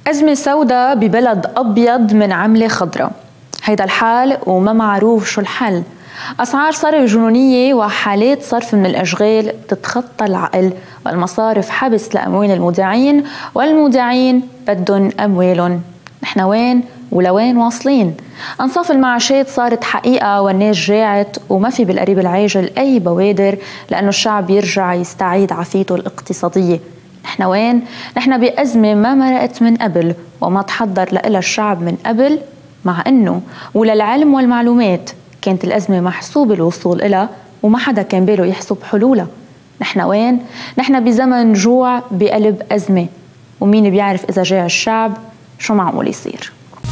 أزمة سوداء ببلد أبيض من عملة خضراء. هيدا الحال وما معروف شو الحل. أسعار صرف جنونية وحالات صرف من الأشغال تتخطى العقل، والمصارف حبس لأموال المودعين، والمودعين بدهم أموالهم. نحن وين ولوين واصلين؟ أنصاف المعاشات صارت حقيقة والناس جاعت، وما في بالقريب العاجل أي بوادر لأنه الشعب يرجع يستعيد عافيته الاقتصادية. نحن وين؟ نحن بأزمة ما مرقت من قبل وما تحضر لها الشعب من قبل، مع أنه وللعلم والمعلومات كانت الأزمة محسوب الوصول إلها وما حدا كان باله يحسب حلولها. نحن وين؟ نحن بزمن جوع بقلب أزمة، ومين بيعرف إذا جاع الشعب شو معقول يصير.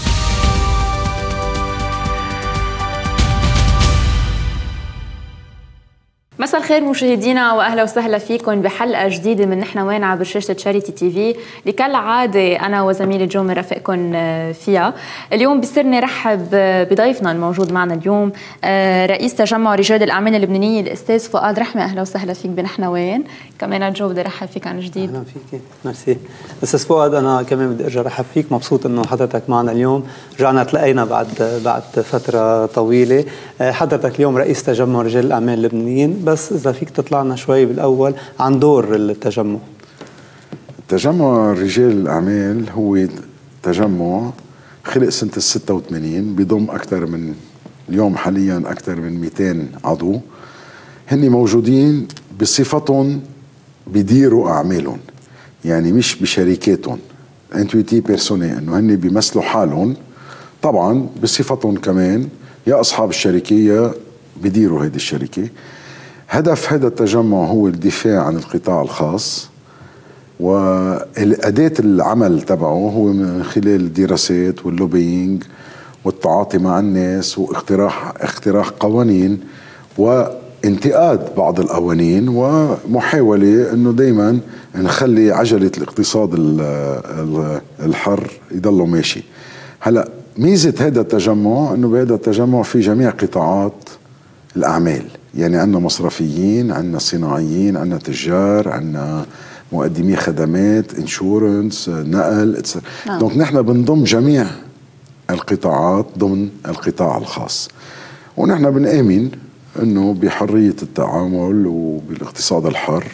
مساء الخير مشاهدينا، واهلا وسهلا فيكم بحلقه جديده من نحن وين عبر شاشه تشاريتي تي في اللي كالعاده انا وزميلي جو مرافقكم فيها. اليوم بيسرني رحب بضيفنا الموجود معنا اليوم، رئيس تجمع رجال الاعمال اللبنانيه الاستاذ فؤاد رحمه. اهلا وسهلا فيك بنحن وين. كمان جو بدي ارحب فيك عن جديد. اهلا فيك، ميرسي استاذ فؤاد. انا كمان بدي ارجع ارحب فيك، مبسوط انه حضرتك معنا اليوم. رجعنا تلاقينا بعد فتره طويله. حضرتك اليوم رئيس تجمع رجال الاعمال اللبنانيين، بس إذا فيك تطلعنا شوي بالأول عن دور التجمع. تجمع رجال الأعمال هو تجمع خلق سنة 86، بيضم أكثر من اليوم حاليا أكثر من 200 عضو. هن موجودين بصفتهم بيديروا أعمالهم، يعني مش بشركاتهم انتويتي بيرسوني، إنه هن بيمثلوا حالهم طبعا بصفتهم كمان يا أصحاب الشركة يا بيديروا هذه الشركة. هدف هذا التجمع هو الدفاع عن القطاع الخاص، والأداة العمل تبعه هو من خلال الدراسات واللوبينج والتعاطي مع الناس واقتراح قوانين وانتقاد بعض القوانين ومحاولة انه دايما نخلي عجلة الاقتصاد الحر يضله ماشي. هلا ميزة هذا التجمع انه بهذا التجمع في جميع قطاعات الأعمال، يعني عندنا مصرفيين، عندنا صناعيين، عندنا تجار، عندنا مقدمي خدمات، انشورنس، نقل، دونك نحن بنضم جميع القطاعات ضمن القطاع الخاص، ونحن بنآمن انه بحرية التعامل وبالاقتصاد الحر،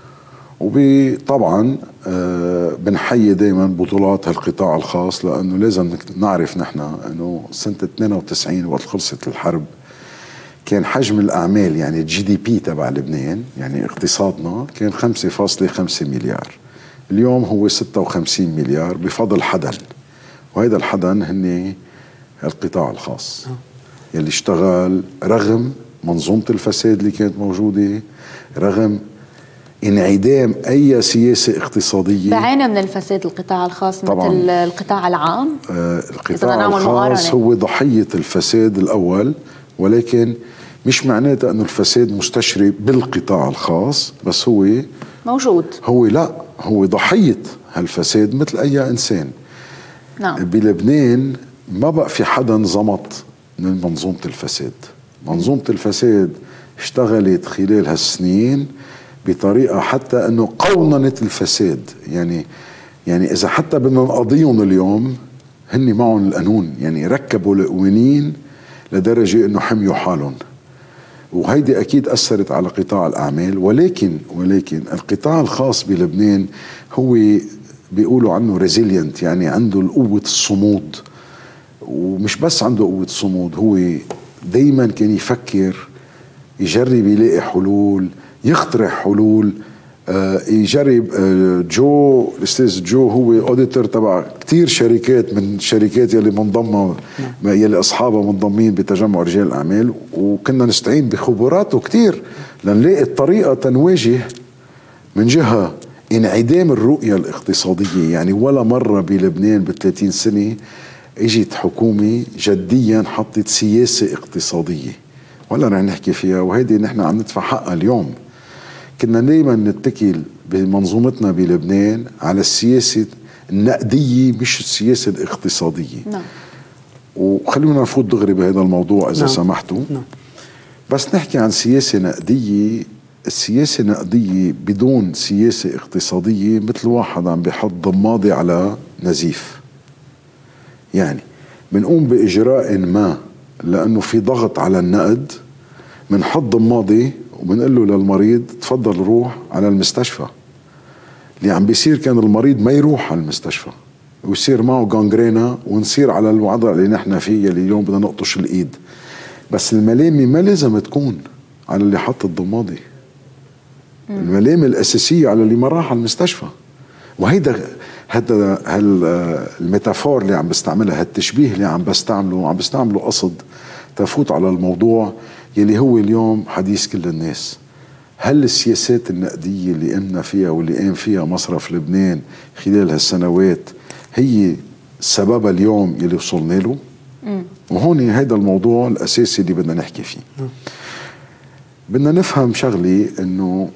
وطبعا بنحيي دائما بطولات هالقطاع الخاص، لانه لازم نعرف نحن انه سنة 92 وقت خلصت الحرب كان حجم الأعمال يعني الجي دي بي تبع لبنان، يعني اقتصادنا كان 5.5 مليار. اليوم هو 56 مليار بفضل حدن، وهذا الحدن هن القطاع الخاص يلي اشتغل رغم منظومة الفساد اللي كانت موجودة، رغم انعدام أي سياسة اقتصادية. بعانى من الفساد القطاع الخاص مثل القطاع العام. القطاع الخاص هو ضحية الفساد الأول، ولكن مش معناتها انه الفساد مستشري بالقطاع الخاص، بس هو موجود. هو ضحية هالفساد مثل اي انسان. نعم. بلبنان ما بقى في حدا زمط من منظومة الفساد. منظومة الفساد اشتغلت خلال هالسنين بطريقة حتى انه قوننت الفساد، يعني اذا حتى بدنا نقضيهم اليوم هن معهم القانون، يعني ركبوا القوانين لدرجة انه حميوا حالهم، وهيدي اكيد اثرت على قطاع الاعمال. ولكن القطاع الخاص بلبنان هو بيقولوا عنه ريزيلينت، يعني عنده قوة الصمود، ومش بس عنده قوة الصمود، هو دايما كان يفكر، يجرب يلاقي حلول، يقترح حلول، يجرب. الاستاذ جو هو اوديتور تبع كتير شركات من الشركات يلي منضمه، يلي اصحابها منضمين بتجمع رجال الاعمال، وكنا نستعين بخبراته كتير لنلاقي الطريقه تنواجه من جهه انعدام الرؤيه الاقتصاديه. يعني ولا مره بلبنان ب30 سنه اجت حكومه جديا حطت سياسه اقتصاديه، ولا رح نحكي فيها، وهيدي نحن عم ندفع حقها اليوم. كنا دايما نتكل بمنظومتنا بلبنان على السياسة النقدية مش السياسة الاقتصادية. نعم. وخلونا نفوت دغري بهذا الموضوع إذا سمحتوا. بس نحكي عن سياسة نقدية. السياسة النقدية بدون سياسة اقتصادية مثل واحد عم بيحط ضماضة على نزيف. يعني بنقوم بإجراء ما لأنه في ضغط على النقد، بنحط ماضي وبنقول له للمريض تفضل روح على المستشفى. اللي عم بيصير كان المريض ما يروح على المستشفى ويصير معه غانغرينا ونصير على الوضع اللي نحن فيه اللي اليوم بدنا نقطش الإيد. بس الملامة ما لازم تكون على اللي حط الضماضي، الملامة الأساسية على اللي ما راح على المستشفى. وهيدا الميتافور اللي عم بستعملها، هالتشبيه اللي عم بستعمله قصد تفوت على الموضوع يلي هو اليوم حديث كل الناس. هل السياسات النقدية اللي قمنا فيها واللي قام فيها مصرف لبنان خلال هالسنوات هي سببها اليوم يلي وصلنا له؟ وهون هيدا الموضوع الأساسي اللي بدنا نحكي فيه. بدنا نفهم شغلي انه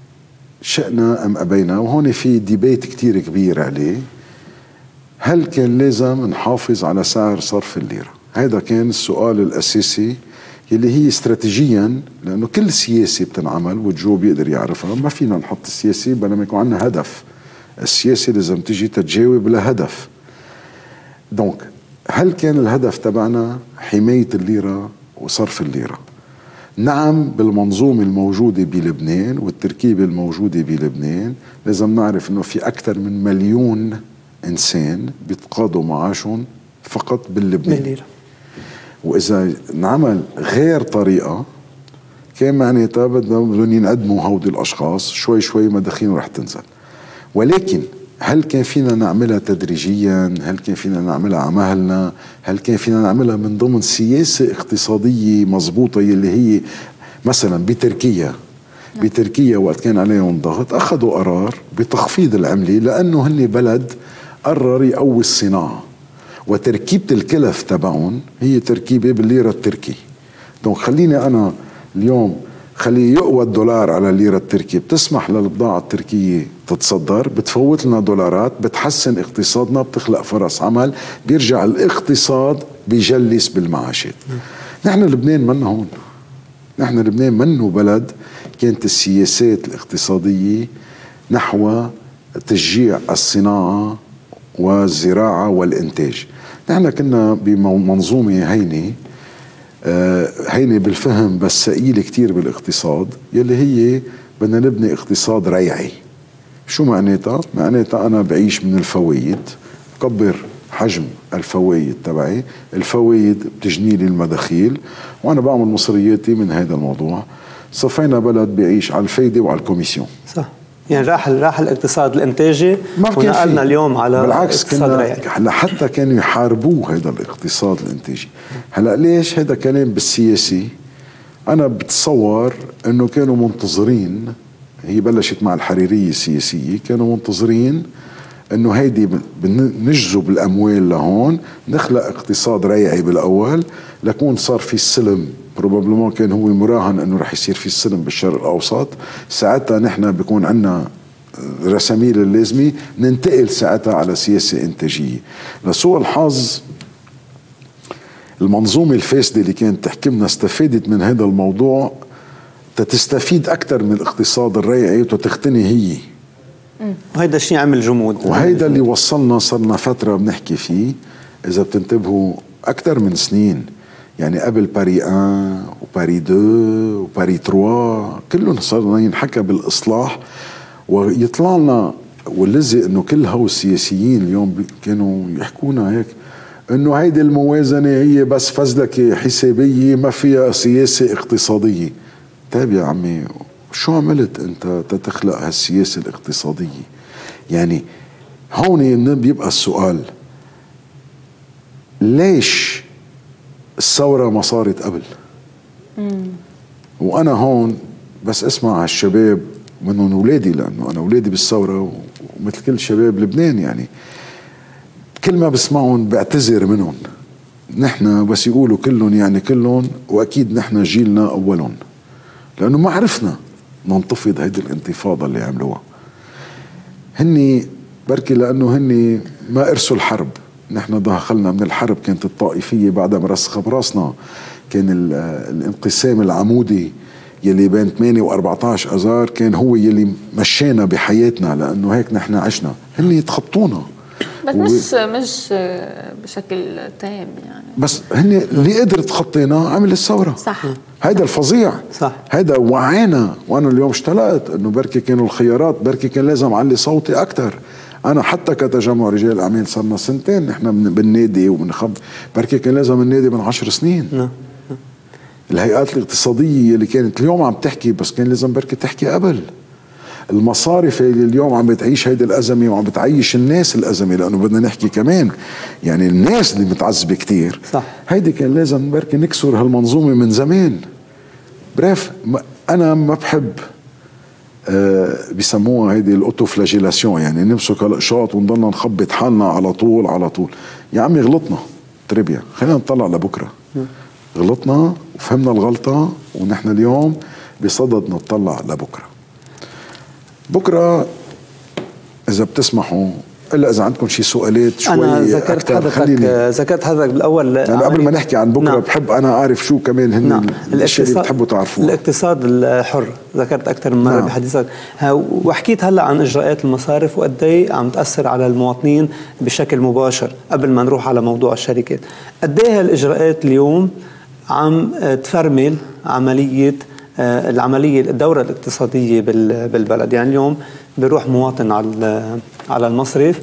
شئنا ام ابينا، وهون في ديبيت كتير كبير عليه، هل كان لازم نحافظ على سعر صرف الليرة؟ هذا كان السؤال الأساسي يلي هي استراتيجيا، لأنه كل سياسة بتنعمل وجو بيقدر يعرفها، ما فينا نحط السياسة بلا ما يكون عندنا هدف. السياسة لازم تجي تتجاوب لهدف. دونك هل كان الهدف تبعنا حماية الليرة وصرف الليرة؟ نعم، بالمنظومة الموجودة بلبنان والتركيبة الموجودة بلبنان لازم نعرف انه في اكثر من 1,000,000 انسان بيتقاضوا معاشهم فقط باللبنان. واذا نعمل غير طريقة كان معناتها بدهم ينقدموا هودي الاشخاص شوي شوي مداخيلهم رح تنزل. ولكن هل كان فينا نعملها تدريجيا؟ هل كان فينا نعملها على مهلنا؟ هل كان فينا نعملها من ضمن سياسة اقتصادية مضبوطة يلي هي مثلا بتركيا وقت كان عليهم ضغط أخذوا قرار بتخفيض العملة لأنه هن بلد قرر يقوي الصناعة، وتركيبة الكلف تبعهم هي تركيبة بالليرة التركي. دونك خليني أنا اليوم خليه يقوى الدولار على الليرة التركية، بتسمح للبضاعة التركية تتصدر، بتفوت لنا دولارات، بتحسن اقتصادنا، بتخلق فرص عمل، بيرجع الاقتصاد بيجلس بالمعاشات. نحن لبنان منا هون، نحن لبنان منه بلد كانت السياسات الاقتصادية نحو تشجيع الصناعة والزراعة والإنتاج. نحن كنا بمنظومة هينة بالفهم بس ثقيلة كتير بالاقتصاد، يلي هي بدنا نبني اقتصاد ريعي. شو معناتها؟ معناتها أنا بعيش من الفوايد، بكبر حجم الفوايد تبعي، الفوايد بتجني لي المداخيل، وأنا بعمل مصرياتي من هذا الموضوع. صفينا بلد بيعيش على الفايدة وعلى الكوميسيون. صح، يعني راح الاقتصاد الانتاجي ونقلنا اليوم على بالعكس الاقتصاد الريعي. لحتى كانوا يحاربوه هذا الاقتصاد الانتاجي. هلا ليش هذا كلام بالسياسي؟ انا بتصور انه كانوا منتظرين، هي بلشت مع الحريرية السياسية، كانوا منتظرين انه هيدي نجذب الاموال لهون، نخلق اقتصاد ريعي بالاول، لكون صار في السلم، بروبابلمون كان هو مراهن انه رح يصير في السلم بالشرق الاوسط، ساعتها نحن بيكون عندنا رساميل اللازمة، ننتقل ساعتها على سياسة انتاجية. لسوء الحظ المنظومة الفاسدة اللي كانت تحكمنا استفادت من هذا الموضوع تستفيد اكثر من الاقتصاد الريعي وتختني هي. وهيدا الشيء عمل جمود، وهيدا اللي وصلنا، صرنا فترة بنحكي فيه إذا بتنتبهوا أكثر من سنين، يعني قبل باري 1 وباري 2 وباري 3 كلهم صارنا ينحكى بالإصلاح، ويطلع لنا واللزق إنه كل هو السياسيين اليوم كانوا يحكونا هيك إنه هيدي الموازنة هي بس فزلكة حسابية ما فيها سياسة اقتصادية. طيب يا عمي، شو عملت انت تتخلق هالسياسة الاقتصادية؟ يعني هون بيبقى السؤال، ليش الثورة ما صارت قبل؟ وانا هون بس اسمع هالشباب منهم اولادي، لانه انا اولادي بالثورة ومثل كل شباب لبنان، يعني كل ما بسمعهم بعتذر منهم. نحن بس يقولوا كلهم يعني كلهم، واكيد نحن جيلنا اولهم، لانه ما عرفنا ننتفض هيدي الانتفاضة اللي عملوها. هني بركي لأنه هني ما أرسوا الحرب، نحن دخلنا من الحرب كانت الطائفية بعدها مرسخة براسنا، كان الانقسام العمودي يلي بين 8 و14 أذار كان هو يلي مشينا بحياتنا، لأنه هيك نحن عشنا. هني يتخطونا بس مش بشكل تام يعني. بس هن اللي قدرت تخطيناه عمل الثوره. صح. هيدا الفظيع. صح. هيدا وعينا. وانا اليوم اشتلقت انه بركي كانوا الخيارات، بركي كان لازم اعلي صوتي اكثر. انا حتى كتجمع رجال الاعمال صرنا سنتين نحن بالنادي وبنخب، بركي كان لازم النادي من 10 سنين. الهيئات الاقتصاديه اللي كانت اليوم عم تحكي، بس كان لازم بركي تحكي قبل. المصارف اللي اليوم عم بتعيش هيدي الأزمة وعم بتعيش الناس الأزمة، لأنه بدنا نحكي كمان يعني الناس اللي متعذبة كتير. صح. هيدي كان لازم بركي نكسر هالمنظومة من زمان. بريف أنا ما بحب بيسموها هيدي الأوتوفلاجيلاسيون، يعني نمسك هالقشاط ونضلنا نخبط حالنا على طول على طول. يا عمي غلطنا تربية، خلينا نطلع لبكرة. غلطنا وفهمنا الغلطة، ونحن اليوم بصدد نطلع لبكرة. بكرة إذا بتسمحوا، إلا إذا عندكم شي سؤالات شوي. أنا ذكرت حضرتك بالأول يعني قبل ما نحكي عن بكرة. نعم. بحب أنا أعرف شو كمان هن. نعم. الأشياء اللي بتحبوا تعرفوها. الاقتصاد الحر ذكرت أكثر من مرة. نعم. بحديثك، وحكيت هلأ عن إجراءات المصارف وقد ايه عم تأثر على المواطنين بشكل مباشر. قبل ما نروح على موضوع الشركات، قد ايه هالإجراءات اليوم عم تفرمل العملية الدورة الاقتصادية بالبلد. يعني اليوم بيروح مواطن على المصرف،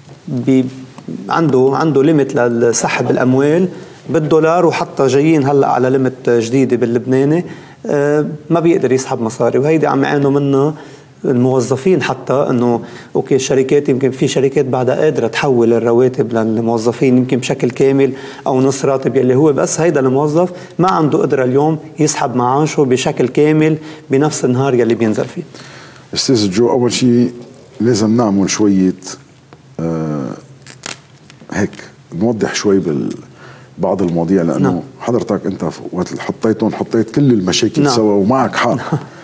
عنده ليميت لسحب الأموال بالدولار، وحتى جايين هلأ على ليميت جديدة باللبناني، ما بيقدر يسحب مصاري. وهيدي عم يعانوا منها الموظفين، حتى انه اوكي الشركات يمكن في شركات بعدها قادره تحول الرواتب للموظفين يمكن بشكل كامل او نص راتب، يلي هو بس هيدا الموظف ما عنده قدره اليوم يسحب معاشه بشكل كامل بنفس النهار يلي بينزل فيه. استاذ جو، اول شيء لازم نعمل شويه هيك نوضح شوي بعض المواضيع، لانه نعم. حضرتك انت وقت حطيت كل المشاكل نعم. سوا، ومعك حق.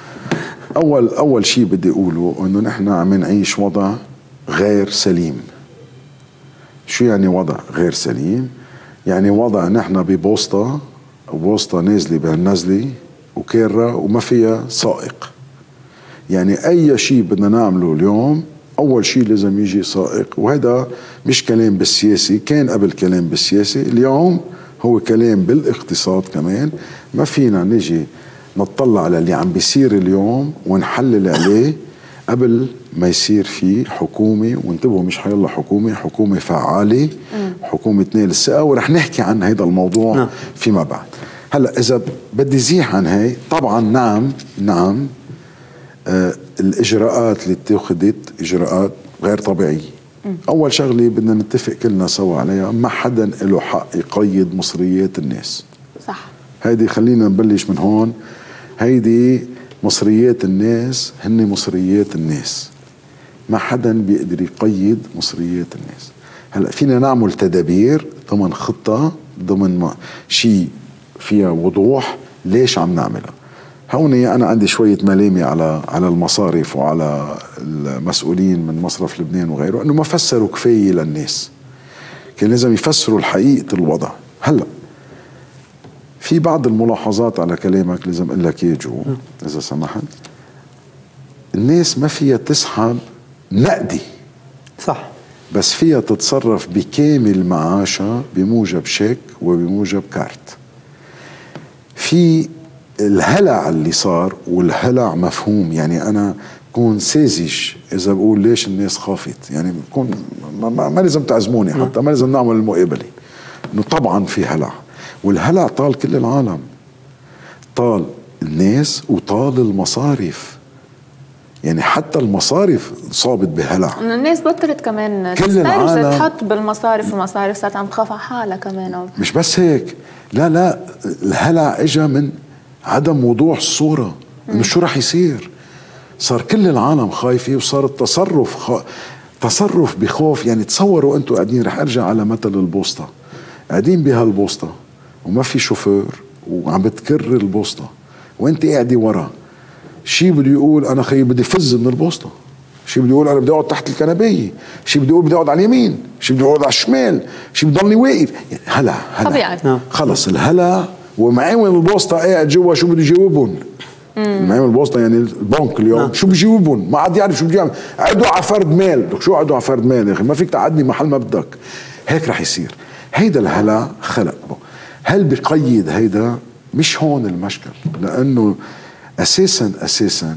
أول شيء بدي أقوله إنه نحن عم نعيش وضع غير سليم. شو يعني وضع غير سليم؟ يعني وضع نحن ببوسطة نازلة بهالنزلة وكارة وما فيها سائق. يعني أي شيء بدنا نعمله اليوم أول شيء لازم يجي سائق، وهذا مش كلام بالسياسي، كان قبل كلام بالسياسي، اليوم هو كلام بالاقتصاد كمان. ما فينا نجي نطلع على اللي عم بيصير اليوم ونحلل عليه قبل ما يصير في حكومة. وانتبهوا، مش حيلا حكومة فعالة، حكومة تنال الثقة، ورح نحكي عن هذا الموضوع فيما بعد. هلا إذا بدي زيح عن هاي، طبعا نعم الإجراءات اللي اتخذت إجراءات غير طبيعية. أول شغلة بدنا نتفق كلنا سوا عليها، ما حدا له حق يقيد مصريات الناس. صح. هيدي خلينا نبلش من هون. هيدي مصريات الناس، هن مصريات الناس، ما حدا بيقدر يقيد مصريات الناس. هلا فينا نعمل تدابير ضمن خطة، ضمن شيء فيها وضوح ليش عم نعملها. هون أنا عندي شوية ملامة على المصارف وعلى المسؤولين من مصرف لبنان وغيره، إنه ما فسروا كفاية للناس. كان لازم يفسروا الحقيقة الوضع. هلا في بعض الملاحظات على كلامك لازم اقول لك يا جو اذا سمحت. الناس ما فيها تسحب نقدي، صح، بس فيها تتصرف بكامل معاشها بموجب شيك وبموجب كارت. في الهلع اللي صار، والهلع مفهوم، يعني انا كون ساذج اذا بقول ليش الناس خافت، يعني بكون ما لازم تعزموني، حتى ما لازم نعمل المقابله، انه طبعا في هلع، والهلع طال كل العالم، طال الناس وطال المصارف. يعني حتى المصارف صابت بهلع. الناس بطلت كمان تسترجع تحط بالمصارف، المصارف صارت عم تخاف على حالها كمان. مش بس هيك، لا الهلع اجى من عدم وضوح الصورة انه شو رح يصير. صار كل العالم خايفة، وصار تصرف بخوف. يعني تصوروا انتم قاعدين، رح ارجع على مثل البوسطة، قاعدين بهالبوسطة وما في شوفير وعم بتكر البوسطة وانت قاعدة ورا، شي بده يقول انا خيي بدي فز من البوسطة، شي بده يقول انا بدي اقعد تحت الكنبية، شي بده يقول بدي اقعد على اليمين، شي بده يقعد على الشمال، شي بضلني واقف. يعني هلع طبيعي. خلص الهلع، ومعاون البوسطة قاعد جوا شو بده يجاوبهم؟ المعامل الوسطى يعني البنك اليوم شو بيجيبون؟ ما عاد يعرف شو بده يعمل، عدوا على فرد مال، شو عدوا على فرد مال يا اخي؟ ما فيك تقعدني محل ما بدك. هيك رح يصير. هيدا الهلع خلق. هل بقيد هيدا؟ مش هون المشكل، لانه اساسا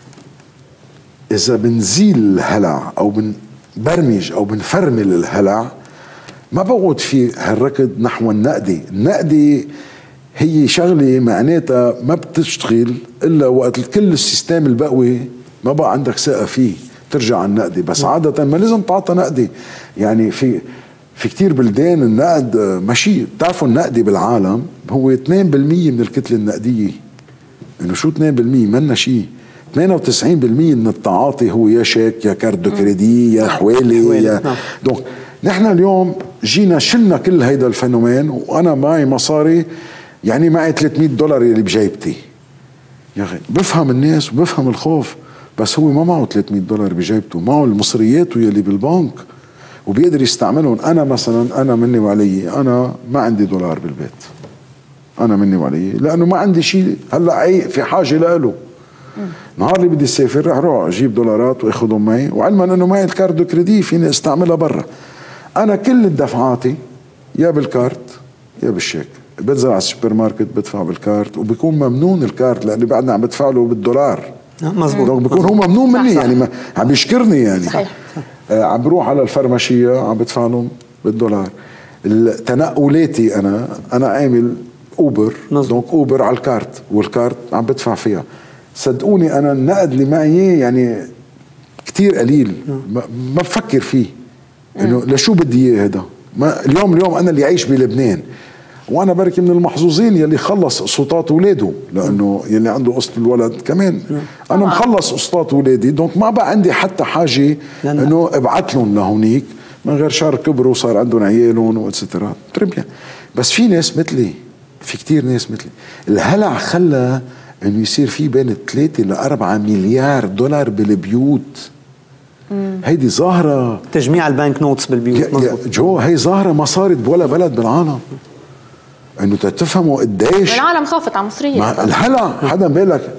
اذا بنزيل الهلع او بنبرمج او بنفرمل الهلع ما بقعد في هالركض نحو النقدي. النقدي هي شغله معناتها ما بتشتغل الا وقت كل السيستم البقوي ما بقى عندك ثقه فيه ترجع على النقدي. بس عاده ما لازم تعطى نقدي. يعني في كتير بلدان النقد ماشي. بتعرفوا النقدي بالعالم هو 2% من الكتله النقديه. انه شو 2%؟ منا شيء. 92% من التعاطي هو يا شيك يا كارد دو كريدي يا حوالي يا دونك نحن اليوم جينا شلنا كل هيدا الفينومين. وانا معي مصاري، يعني معي $300 اللي بجيبتي. يا اخي بفهم الناس وبفهم الخوف، بس هو ما معه $300 بجيبته، معه المصريات يلي بالبنك وبيقدر يستعملهم. انا مثلا انا مني وعلي، انا ما عندي دولار بالبيت، انا مني وعلي، لانه ما عندي شيء هلا في حاجه له. نهار اللي بدي اسافر رح روح اجيب دولارات واخذهم معي، وعلما انه معي الكارد دو كريدي فيني استعملها برا. انا كل الدفعاتي يا بالكارت يا بالشيك. بنزل على السوبر ماركت بدفع بالكارت، وبيكون ممنون الكارت لاني بعدني عم بدفع له بالدولار. مزبوط. دونك بيكون هو ممنون مني. صح. يعني عم بيشكرني يعني. صحيح. عم بروح على الفرماشيه عم بدفع لهم بالدولار. تنقلاتي انا عامل اوبر، دونك اوبر على الكارت، والكارت عم بدفع فيها. صدقوني انا النقد اللي معي يعني كتير قليل، ما بفكر فيه انه لشو بدي اياه هذا. اليوم انا اللي عايش بلبنان، وانا بركي من المحظوظين يلي خلص قسطات اولاده، لانه يلي عنده قسط الولد كمان انا مخلص قسطات اولادي. دونك ما بقى عندي حتى حاجه انه ابعث لهم لهونيك، من غير شهر كبروا وصار عندهم عيالهم واتسترا. تربيا. بس في ناس مثلي، في كتير ناس مثلي، الهلع خلى انه يصير في بين 3 ل 4 مليار دولار بالبيوت. هيدي ظاهرة تجميع البنك نوتس بالبيوت. جو هي ظاهرة ما صارت بولا بلد بالعالم. انه تفهموا قديش العالم خافت على مصرية. الهلا حدا بالك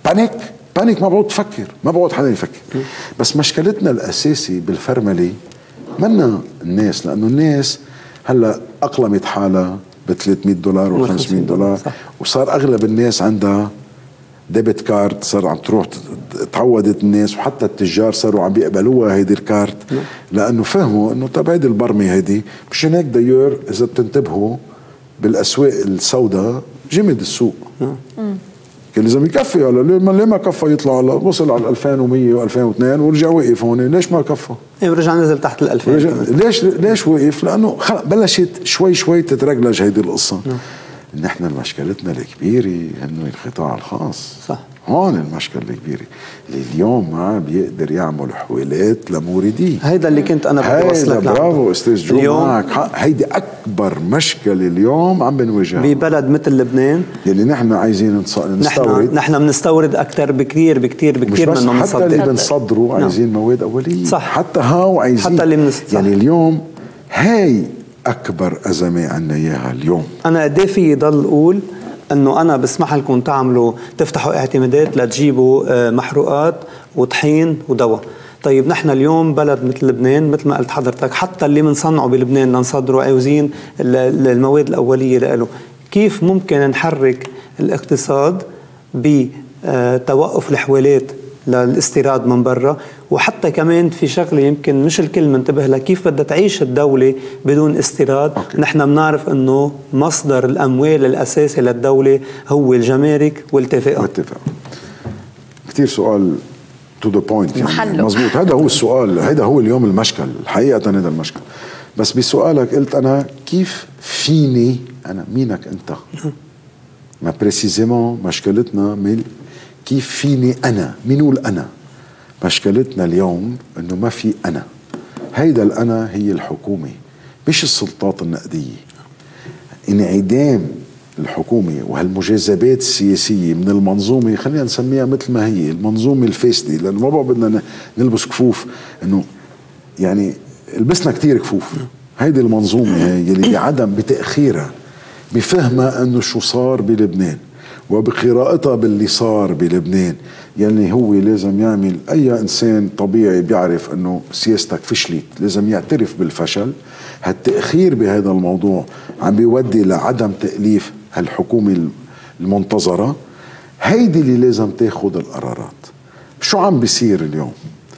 بانيك ما بقعد تفكر، ما بقعد حدا يفكر. بس مشكلتنا الاساسي بالفرملة منا الناس، لانه الناس هلا اقلمت حالها ب $300 و $500، وصار اغلب الناس عندها ديبت كارد، صار عم تروح تعودت الناس، وحتى التجار صاروا عم بيقبلوها هيدي الكارت، لانه فهموا انه طب هيدي البرمه هيدي. مشان هيك دايور اذا بتنتبهوا بالاسواق السوداء جمد السوق. كان لازم يكفي. هلا ليه ما كفى يطلع؟ هلا وصل على 2100 و2002 ورجع وقف هون. ليش ما كفى؟ ورجع نزل تحت ال2000. ليش وقف؟ لانه بلشت شوي تترجلج هيدي القصه. نحن مشكلتنا الكبيره انه القطاع الخاص. صح. هون المشكله الكبيره اللي اليوم ما بيقدر يعمل حوالات لمورديه. هيدا اللي كنت انا بدي اوصلك له. برافو استاذ جو، معك حق. هيدي اكبر مشكله اليوم عم بنواجهها ببلد مثل لبنان، يلي نحن عايزين نستورد. نحن بنستورد اكثر بكثير من انه نصدر. حتى اللي بنصدره عايزين مواد اوليه. صح. حتى هاو عايزين، حتى اللي يعني اليوم هاي اكبر ازمه عنا اياها اليوم. انا قد ايه في ضل اقول انه انا بسمح لكم تعملوا تفتحوا اعتمادات لتجيبوا محروقات وطحين ودواء. طيب نحن اليوم بلد مثل لبنان، مثل ما قلت حضرتك، حتى اللي بنصنعه بلبنان لنصدره عاوزين المواد الاوليه له. كيف ممكن نحرك الاقتصاد بتوقف الحوالات للاستيراد من برا؟ وحتى كمان في شغله يمكن مش الكل منتبه لها، كيف بدها تعيش الدوله بدون استيراد؟ نحن بنعرف انه مصدر الاموال الاساسي للدوله هو الجمارك والتفاقه. كثير سؤال تو ذا بوينت، يعني مزبوط. هذا هو السؤال، هذا هو اليوم المشكل حقيقه. هذا المشكل. بس بسؤالك قلت انا كيف فيني انا، مينك انت؟ ما بريسيزيمون مشكلتنا كيف فيني أنا؟ مين أنا؟ مشكلتنا اليوم أنه ما في أنا. هيدا الأنا هي الحكومة مش السلطات النقدية. انعدام الحكومة وهالمجاذبات السياسية من المنظومة، خلينا نسميها مثل ما هي المنظومة الفاسدة، لأنه ما بقى بدنا نلبس كفوف، أنه يعني لبسنا كتير كفوف. هيدي المنظومة يلي بعدم بتأخيرها بفهمها أنه شو صار بلبنان وبقراءتها باللي صار بلبنان، يعني هو لازم يعمل، أي إنسان طبيعي بيعرف أنه سياستك فشلت لازم يعترف بالفشل. هالتأخير بهذا الموضوع عم بيودي لعدم تأليف هالحكومة المنتظرة. هيدي اللي لازم تاخد القرارات. شو عم بيصير اليوم؟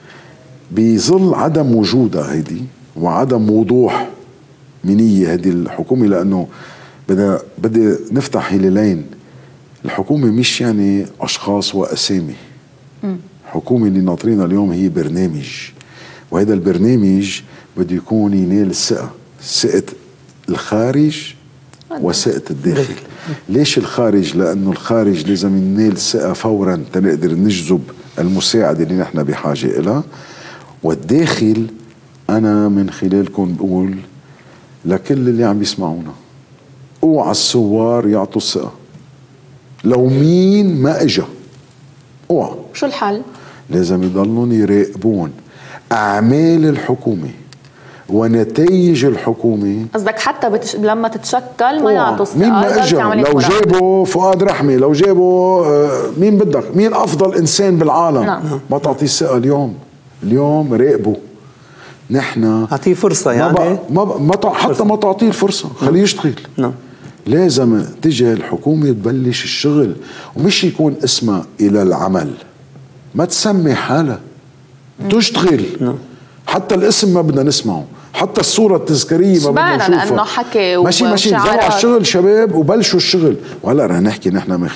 بظل عدم وجودها هيدي وعدم وضوح منية هذه الحكومة، لأنه بدي نفتح هلالين. الحكومة مش يعني أشخاص وأسامي. الحكومة اللي ناطرينها اليوم هي برنامج، وهذا البرنامج بده يكون ينال الثقة، ثقة الخارج وثقة الداخل. ليش الخارج؟ لأنه الخارج لازم ينال الثقة فورا تنقدر نجذب المساعدة اللي نحن بحاجة إلها. والداخل أنا من خلالكم بقول لكل اللي عم بيسمعونا، اوعى الثوار يعطوا الثقة لو مين ما اجا، اوعى. شو الحل؟ لازم يضلون يراقبون اعمال الحكومة ونتائج الحكومة. قصدك حتى لما تتشكل ما يعطوا الثقة؟ مين ما اجا، لو جابوا فؤاد رحمي، لو جابوا مين بدك، مين افضل انسان بالعالم، ما تعطيه الثقة. اليوم راقبوا. نحن اعطيه فرصة، يعني حتى ما تعطيه الفرصة، خليه يشتغل. لازم تجي الحكومة تبلش الشغل، ومش يكون اسمها إلى العمل، ما تسمي حالها، تشتغل. حتى الاسم ما بدنا نسمعه، حتى الصورة التذكارية ما بدنا نشوفها، لأنه حكي ماشي زرعوا الشغل شباب وبلشوا الشغل. وهلا رح نحكي نحن من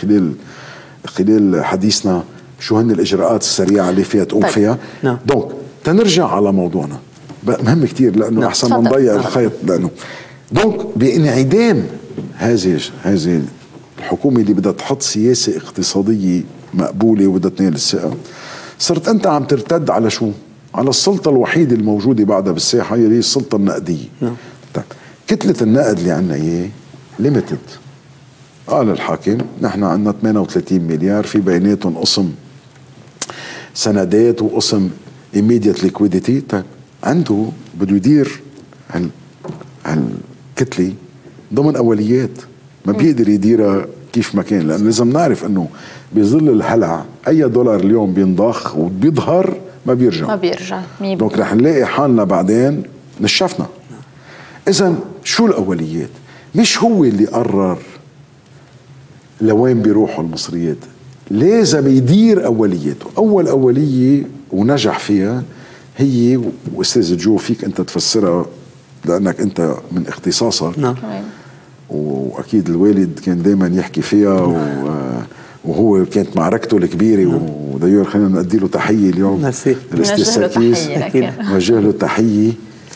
خلال حديثنا شو هن الإجراءات السريعة اللي فيها تقوم فيها. دونك تنرجع على موضوعنا، مهم كتير لأنه أحسن ما نضيع الخيط. لأنه دونك بانعدام هذه الحكومة اللي بدها تحط سياسة اقتصادية مقبولة وبدها تنال الثقة، صرت أنت عم ترتد على شو؟ على السلطة الوحيدة الموجودة بعدها بالساحة، هي السلطة النقدية. طيب كتلة النقد اللي عنا إياه ليميتد. قال الحاكم نحن عنا 38 مليار، في بيناتهم قسم سندات وقسم immediate liquidity. طيب عنده بده يدير هالكتلة ضمن أوليات، ما بيقدر يديرها كيف ما كان، لأنه لازم نعرف أنه بظل الهلع أي دولار اليوم بينضخ وبيظهر ما بيرجع. دونك رح نلاقي حالنا بعدين نشفنا. إذن شو الأوليات؟ مش هو اللي قرر لوين بيروحوا المصريات، لازم يدير أولياته. أول أولية ونجح فيها هي، وأستاذ جو فيك أنت تفسرها لأنك أنت من اختصاصك. وأكيد الوالد كان دايما يحكي فيها، وهو كانت معركته الكبيرة. ودايور خلينا نقدي له تحية اليوم، الأستاذ سركيس نوجه له تحية.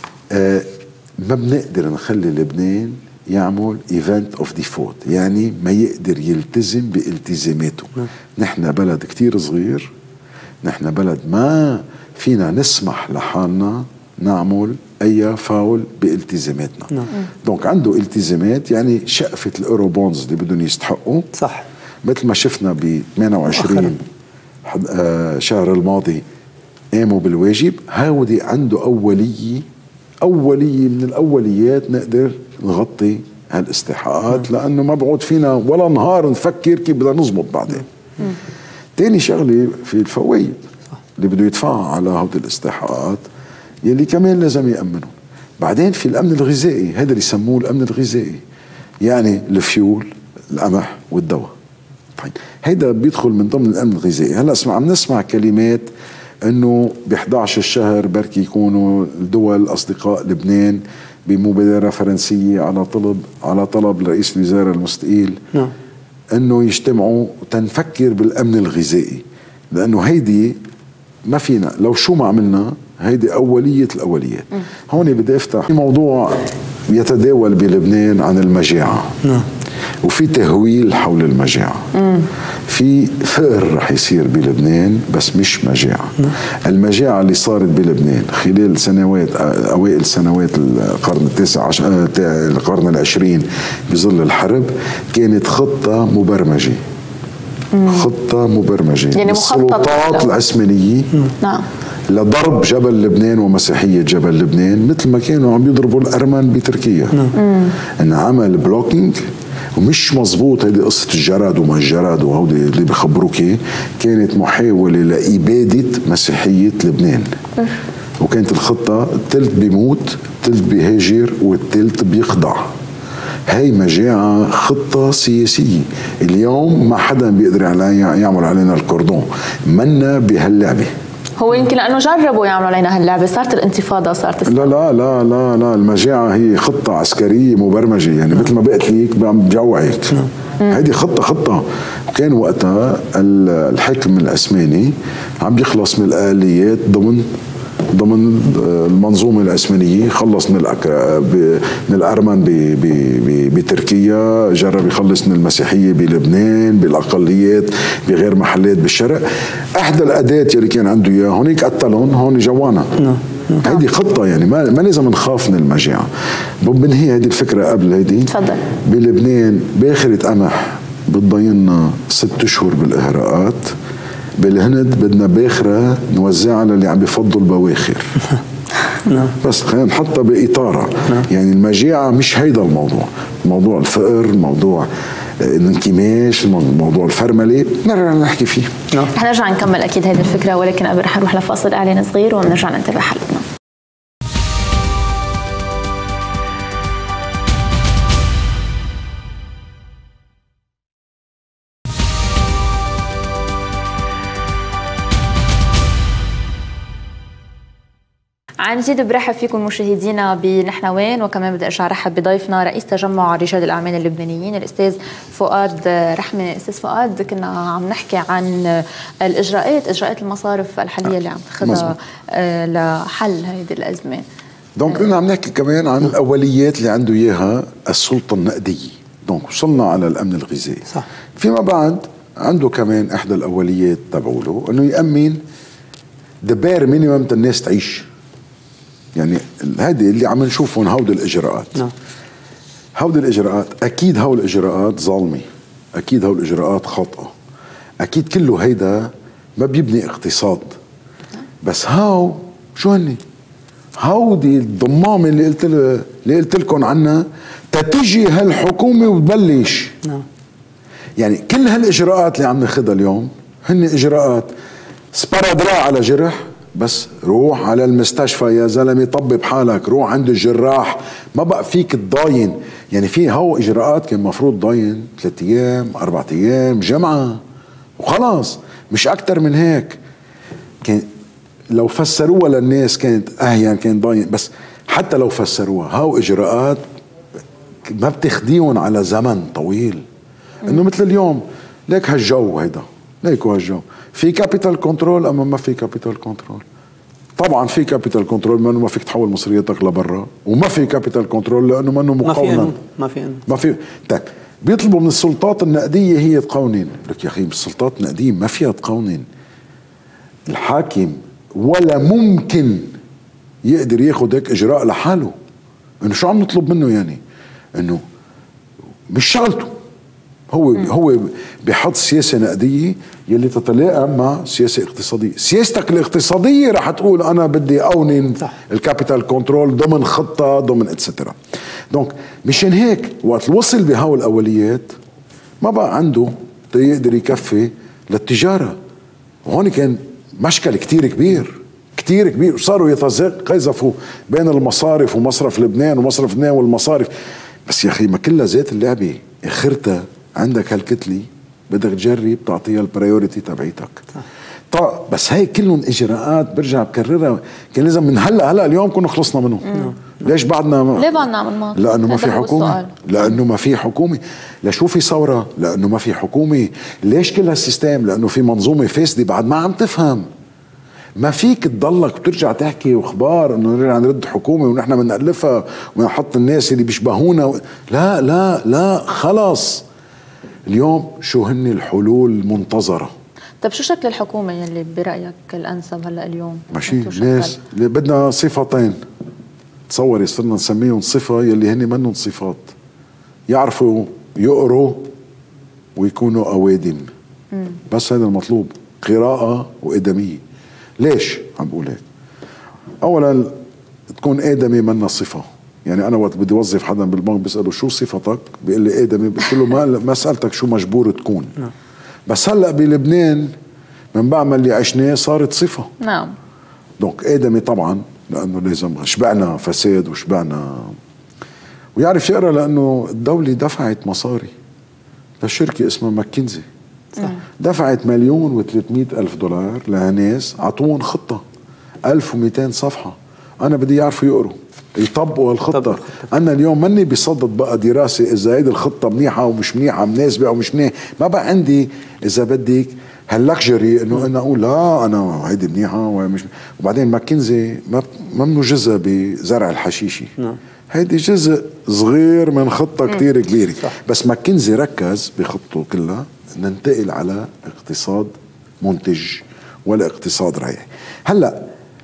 ما بنقدر نخلي لبنان يعمل ايفنت اوف ديفولت، يعني ما يقدر يلتزم بالتزاماته. نحن بلد كتير صغير، نحن بلد ما فينا نسمح لحالنا نعمل اي فاول بالتزاماتنا. دونك عنده التزامات، يعني شقفة الاورو بونز اللي بدهم يستحقوا، صح، مثل ما شفنا ب 28 شهر الماضي قاموا بالواجب. هاودي عنده أولية من الأوليات نقدر نغطي هالاستحقاقات، لأنه ما بعود فينا ولا نهار نفكر كيف بدنا نزبط بعدين. تاني شغلة في الفوائد اللي بده يدفعها على هذه الاستحقاقات يلي كمان لازم يأمنوا. بعدين في الأمن الغذائي، هذا اللي يسموه الأمن الغذائي، يعني الفيول، القمح والدواء. طيب هيدا بيدخل من ضمن الأمن الغذائي. هلا عم نسمع كلمات انه ب 11 الشهر بركي يكونوا الدول اصدقاء لبنان بمبادرة فرنسية على طلب رئيس الوزراء المستقيل انه يجتمعوا تنفكر بالامن الغذائي، لانه هيدي ما فينا لو شو ما عملنا، هيدي اولية الاوليات. هون بدي افتح موضوع يتداول بلبنان عن المجاعة. وفي تهويل حول المجاعة. في فقر رح يصير بلبنان، بس مش مجاعة. المجاعة اللي صارت بلبنان خلال سنوات، أوائل سنوات القرن القرن العشرين بظل الحرب، كانت خطة مبرمجة. خطة مبرمجة يعني السلطات العثمانية لضرب جبل لبنان ومسيحية جبل لبنان، مثل ما كانوا عم يضربوا الأرمن بتركيا. إن عمل بلوكينج ومش مزبوط هيدي قصة الجرد وما الجرد وهودي اللي بخبروك، كانت محاولة لإبادة مسيحية لبنان. وكانت الخطة الثلث بيموت، الثلث بيهاجر، والثلث بيخضع. هاي مجاعة خطة سياسية. اليوم ما حدا بيقدر يعمل علينا الكوردون، منا بهاللعبة. هو يمكن لانه جربوا يعملوا علينا هاللعبه، صارت الانتفاضه، صارت لا لا لا لا لا، المجاعه هي خطه عسكريه مبرمجه، يعني مثل ما بقت ليك بجوعك. هذه خطه. وكان وقتها الحكم العثماني عم يخلص من الآليات ضمن المنظومه العثمانيه. خلص من الارمن بتركيا، جرب يخلص من المسيحيه بلبنان، بالاقليات بغير محلات بالشرق. احدى الاداه اللي كان عنده اياها هونيك قتلهم، هون جوانا. هيدي خطه، يعني ما لازم نخاف من المجاعه. بنهي هيدي الفكره قبل هيدي. تفضل. بلبنان باخره قمح بتضينا 6 اشهر بالاهراءات. بالهند بدنا باخرة نوزعها للي عم بفضوا البواخر. بس خلينا نحطها بإطارها. يعني المجاعة مش هيدا الموضوع، موضوع الفقر، موضوع الانكماش، موضوع الفرملة نرجع نحكي فيه. رح نرجع نكمل أكيد هيدي الفكرة، ولكن قبل رح نروح لفاصل إعلان صغير ونرجع ننتبه حلقتنا. عن جديد برحب فيكم مشاهدينا بنحن وين، وكمان بدي ارجع رحب بضيفنا رئيس تجمع رجال الاعمال اللبنانيين الاستاذ فؤاد رحمه. استاذ فؤاد، كنا عم نحكي عن اجراءات المصارف الحاليه اللي عم تاخذها لحل هذه الازمه. دونك كنا عم نحكي كمان عن الاوليات اللي عنده اياها السلطه النقديه. دونك وصلنا على الامن الغذائي. صح. فيما بعد عنده كمان احدى الاوليات تبعوله انه يامن دبار مينيمم الناس تعيش. يعني هذه اللي عم نشوفهم هودي الاجراءات. هودي الاجراءات اكيد هول الاجراءات ظالمه، اكيد هول الاجراءات خاطئه، اكيد كله هيدا ما بيبني اقتصاد. بس هاو شو هني؟ هودي الضمامه اللي قلت لكم عنها تتجي هالحكومه وتبلش. يعني كل هالاجراءات اللي عم ناخذها اليوم هن اجراءات سبارادرا على جرح. بس روح على المستشفى يا زلمه، طبب حالك، روح عند الجراح، ما بقى فيك تضاين. يعني في هو اجراءات كان مفروض ضاين 3 ايام 4 ايام جمعه وخلاص، مش اكتر من هيك. كان لو فسروها للناس كانت اهين، كان ضاين. بس حتى لو فسروها هو اجراءات ما بتخديهم على زمن طويل. انه مثل اليوم ليك هالجو هيدا، ليكو هالجو في كابيتال كنترول اما ما في كابيتال كنترول. طبعا في كابيتال كنترول لانه ما فيك تحول مصرياتك لبرا، وما في كابيتال كنترول لانه منه مقاومه. ما في طيب بيطلبوا من السلطات النقديه هي تقونن. لك يا اخي السلطات النقديه ما فيها تقونن. الحاكم ولا ممكن يقدر ياخذ هيك اجراء لحاله. انه شو عم نطلب منه؟ يعني انه مش شغلته. هو بحط سياسه نقديه يلي تتلائم مع سياسه اقتصاديه. سياستك الاقتصاديه رح تقول انا بدي اونن الكابيتال كنترول ضمن خطه ضمن اتسترا. دونك مشان هيك وقت وصل بهول الاوليات ما بقى عنده يقدر يكفي للتجاره. وهون كان مشكل كتير كبير كتير كبير، وصاروا يتقاذفوا بين المصارف ومصرف لبنان ومصرف لبنان والمصارف. بس يا اخي ما كلها زيت اللعبه، اخرتها عندك هالكتله بدك تجرب تعطيها البرايورتي تبعيتك. طيب بس هي كلهم اجراءات برجع بكررها كان لازم من هلا اليوم كنا خلصنا منهم. ليش بعدنا ليه بعدنا عم نماطل؟ لانه ما في حكومه. لانه ما في حكومه. لشو في ثوره؟ لانه ما في حكومه. ليش كل هالسيستم؟ لانه في منظومه فاسده بعد ما عم تفهم. ما فيك تضلك وترجع تحكي واخبار انه نرجع نرد حكومه ونحن بنألفها ونحط الناس اللي بيشبهونا لا لا لا خلص. اليوم شو هن الحلول المنتظره؟ طيب شو شكل الحكومه يلي برايك الانسب هلا اليوم؟ ماشي ناس بدنا صفتين. تصوري صرنا نسميهم صفه يلي هن منهم صفات. يعرفوا يقروا ويكونوا اوادم. بس هذا المطلوب، قراءه وادميه. ليش عم بقول هيك؟ اولا تكون ادمي منا صفه، يعني انا وقت بدي اوظف حدا بالبنك بساله شو صفتك؟ بيقول لي ادمي، قلت له ما سالتك شو مجبور تكون. بس هلا بلبنان من بعد ما اللي عشناه صارت صفه. نعم. دونك ادمي طبعا، لانه لازم شبعنا فساد وشبعنا، ويعرف يقرا لانه الدوله دفعت مصاري لشركه اسمها ماكنزي. صح. دفعت $1,300,000 لناس عطوهم خطه 1200 صفحه، انا بدي يعرفوا يقروا يطبقوا الخطه. انا اليوم ماني بصدد بقى دراسه اذا هيدي الخطه منيحه ومش منيحه، مناسبه او مش منيحه، ما بقى عندي اذا بدك هاللكجري انه انا اقول لا انا هيدي منيحه ومش. وبعدين ماكنزي ما منه جزء بزرع الحشيشه، هيدي جزء صغير من خطه كتير كبيره. بس ماكنزي ركز بخطته كلها ننتقل على اقتصاد منتج ولا اقتصاد رايح. هلا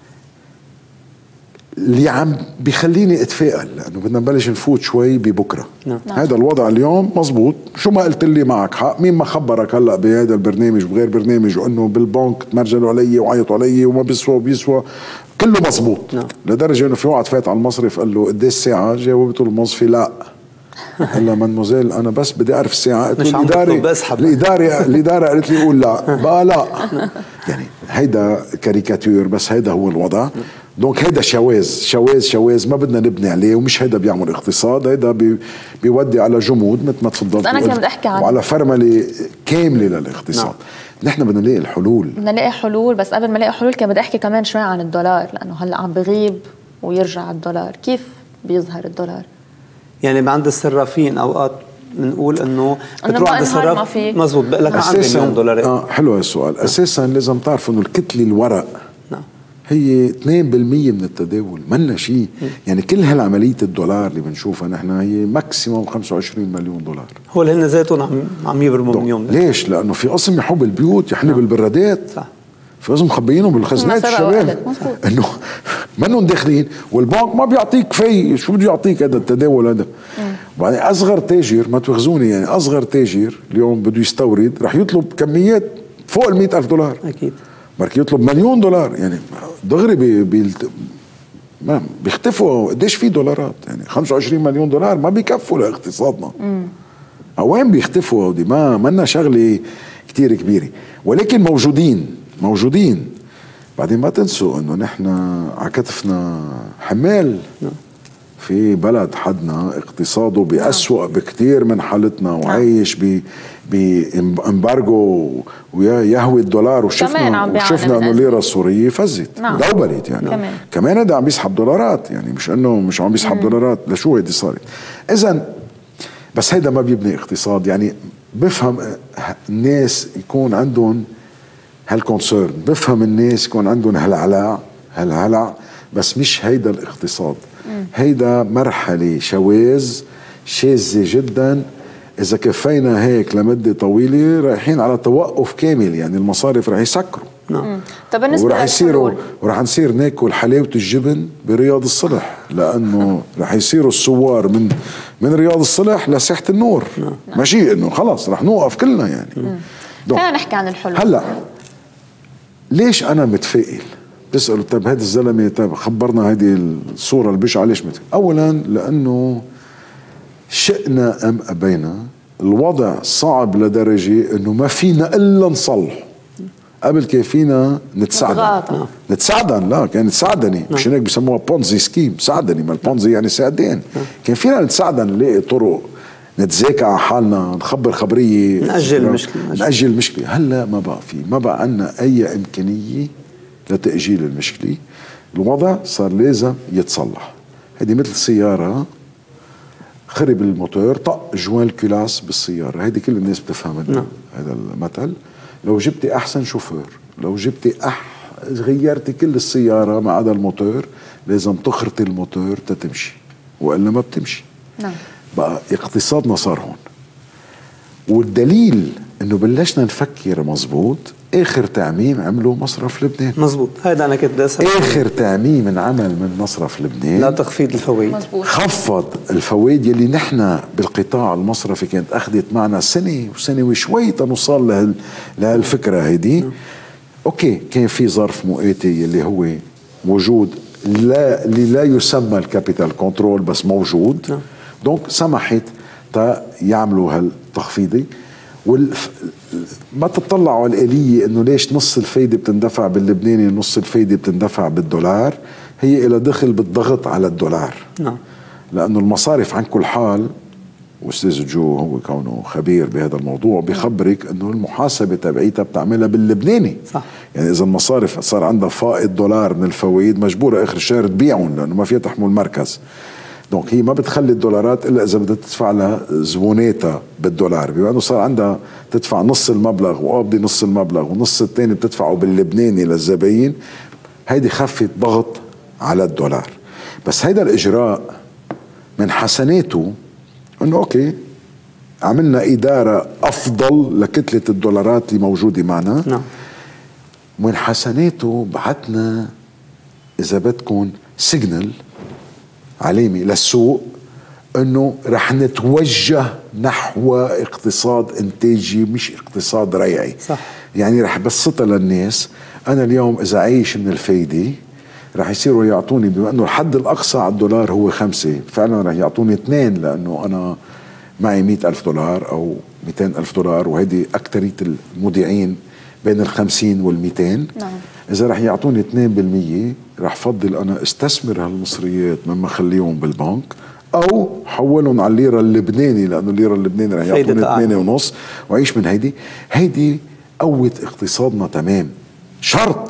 اللي عم بيخليني اتفائل لانه بدنا نبلش نفوت شوي ببكره. هذا الوضع اليوم مزبوط، شو ما قلت لي معك حق، مين ما خبرك هلا بهذا البرنامج وبغير برنامج وانه بالبنك تمرجلوا علي وعيطوا علي وما بيسوى كله مزبوط. لدرجه انه في واحد فات على المصرف قال له قديش الساعه؟ جاوبته الموظفه لا. هلا مانموزيل انا بس بدي اعرف الساعه. قلت له الاداره قالت لي قول لا بقى لا. يعني هيدا كاريكاتير، بس هيدا هو الوضع. دونك هيدا شواذ ما بدنا نبني عليه، ومش هيدا بيعمل اقتصاد، هيدا بيودي على جمود مثل ما تفضلت. انا كنت بدي احكي عنه وعلى فرمله كامله للاقتصاد. نحن بدنا نلاقي الحلول، بس قبل ما نلاقي حلول كان بدي احكي كمان شوي عن الدولار، لانه هلا عم بغيب ويرجع الدولار. كيف بيظهر الدولار؟ يعني عند الصرافين اوقات بنقول انه بتروح عند الصراف مزبوط بقول لك عندي $1,000,000. حلو هالسؤال. اساسا لازم تعرفوا انه الكتله الورق هي 2% من التداول، منا شيء. يعني كل هالعمليه الدولار اللي بنشوفها نحن هي ماكسيموم $25 مليون. هو اللي هن ذاتهم عم يبرموا من يوم. ليش؟ لانه في قسم يحب البيوت يحن بالبرادات. صح. في قسم مخبيينهم بالخزنات الشباب انه منهم داخلين، والبنك ما بيعطيك كفايه، شو بده يعطيك هذا التداول هذا؟ وبعدين اصغر تاجر، ما تواخذوني يعني، اصغر تاجر اليوم بده يستورد رح يطلب كميات فوق $100,000. اكيد بركي يطلب $1,000,000. يعني دغري ما بيختفوا. قديش في دولارات؟ يعني $25 مليون ما بيكفوا لاقتصادنا. وين بيختفوا هودي؟ ما لنا شغله كتير كبيره، ولكن موجودين. بعدين ما تنسوا انه نحن على كتفنا حمال. في بلد حدنا اقتصاده بأسوأ بكتير من حالتنا، وعايش بامبارجو ويهوي الدولار، وشفنا انه الليره السوريه فزت دوبلت. يعني كمان هذا عم بيسحب دولارات، يعني مش انه مش عم بيسحب دولارات، لشو هيدي صارت؟ اذا بس هيدا ما بيبني اقتصاد. يعني بفهم الناس يكون عندهم هالكونسيرن، بفهم الناس يكون عندهم هالهلع، بس مش هيدا الاقتصاد. هيدا مرحلة شاذة جدا. إذا كفينا هيك لمدة طويلة رايحين على توقف كامل، يعني المصارف راح يسكروا. طب بالنسبة وراح نصير ناكل حلاوة الجبن برياض الصلح، لأنه راح يصيروا الثوار من رياض الصلح لساحة النور. ماشي إنه خلاص راح نوقف كلنا يعني. خلينا نحكي عن الحلول. هلا ليش أنا متفائل؟ تسألوا طيب هذا الزلمة طيب خبرنا هذه الصورة البشعة ليش أولا لأنه شئنا أم أبينا الوضع صعب لدرجة أنه ما فينا إلا نصلح. قبل كان فينا نتساعدن لا كان تساعدني، مش هيك بسموها بونزي سكيم، ساعدني. ما البونزي يعني ساعدين. كان فينا نتساعدن، نلاقي طرق نتذاكى على حالنا، نخبر خبرية، نأجل المشكلة. هلا ما بقى عنا أي إمكانية لتأجيل المشكلة. الوضع صار لازم يتصلح. هذه مثل سيارة خرب الموتور، طق جوان الكلاس بالسيارة، هذه كل الناس بتفهم هذا المثل. لو جبتي أحسن شوفير، لو جبتي غيرتي كل السيارة ما عدا الموتور، لازم تخرطي الموتور تتمشي، وإلا ما بتمشي. بقى اقتصادنا صار هون، والدليل انه بلشنا نفكر مزبوط. اخر تعميم عمله مصرف لبنان مزبوط. هيدا انا كنت بدي اخر تعميم انعمل من مصرف لبنان لتخفيض الفوائد، خفض الفوائد يلي نحن بالقطاع المصرفي كانت اخذت معنا سنه وشوي تنوصل لهالفكره هيدي. اوكي كان في ظرف مؤاتي يلي هو وجود اللي لا يسمى الكابيتال كنترول بس موجود. دونك سمحت يعملوا هالتخفيضي. ما تطلعوا على الآلية انه ليش نص الفايدة بتندفع باللبناني ونص الفايدة بتندفع بالدولار، هي إلى دخل بالضغط على الدولار. لأنه المصارف عن كل حال، واستاذ جو هو كونه خبير بهذا الموضوع بيخبرك انه المحاسبه تبعيتها بتعملها باللبناني. صح. يعني اذا المصارف صار عندها فائض دولار من الفوائد مجبوره اخر الشهر تبيعهم لانه ما فيها تحمل مركز. دونك هي ما بتخلي الدولارات الا اذا بدها تدفع لها زبوناتها بالدولار، بما انه صار عندها تدفع نص المبلغ وقابضي نص المبلغ ونص الثاني بتدفعه باللبناني للزباين، هيدي خفت ضغط على الدولار. بس هيدا الاجراء من حسناته انه اوكي عملنا اداره افضل لكتله الدولارات اللي موجوده معنا. من حسناته بعتنا اذا بدكم سيجنال علامي للسوق انه رح نتوجه نحو اقتصاد انتاجي مش اقتصاد ريعي. صح. يعني رح بسطها للناس. انا اليوم اذا عايش من الفايده رح يصيروا يعطوني، بما انه الحد الاقصى على الدولار هو 5، فعلا رح يعطوني 2، لانه انا معي 100,000 دولار او 200,000 دولار، وهيدي اكثريه المودعين بين ال50 وال200. اذا رح يعطوني 2% رح فضل انا استثمر هالمصريات مما خليهم بالبنك او حولهم على الليره اللبناني، لانه الليره اللبناني رح يعطوني 2.5 وعيش من هيدي قوت اقتصادنا. تمام. شرط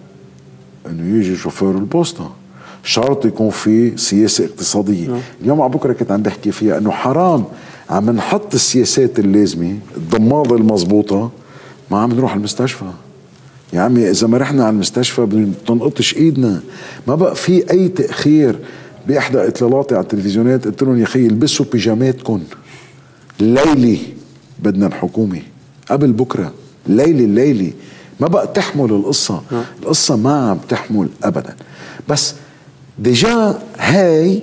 انه يجي شوفير البوسطه، شرط يكون في سياسه اقتصاديه. اليوم على بكره كنت عم بحكي فيها انه حرام عم نحط السياسات اللازمه الضماده المضبوطه ما عم نروح على المستشفى. يا عمي اذا ما رحنا على المستشفى بتنقطش ايدنا. ما بقى في اي تاخير. باحدى اطلالاتي على التلفزيونات قلت لهم يا اخي البسوا بيجاماتكم الليلي، بدنا الحكومه قبل بكره الليلي ما بقى تحمل القصة. القصة ما عم تحمل أبدا. بس ديجا هاي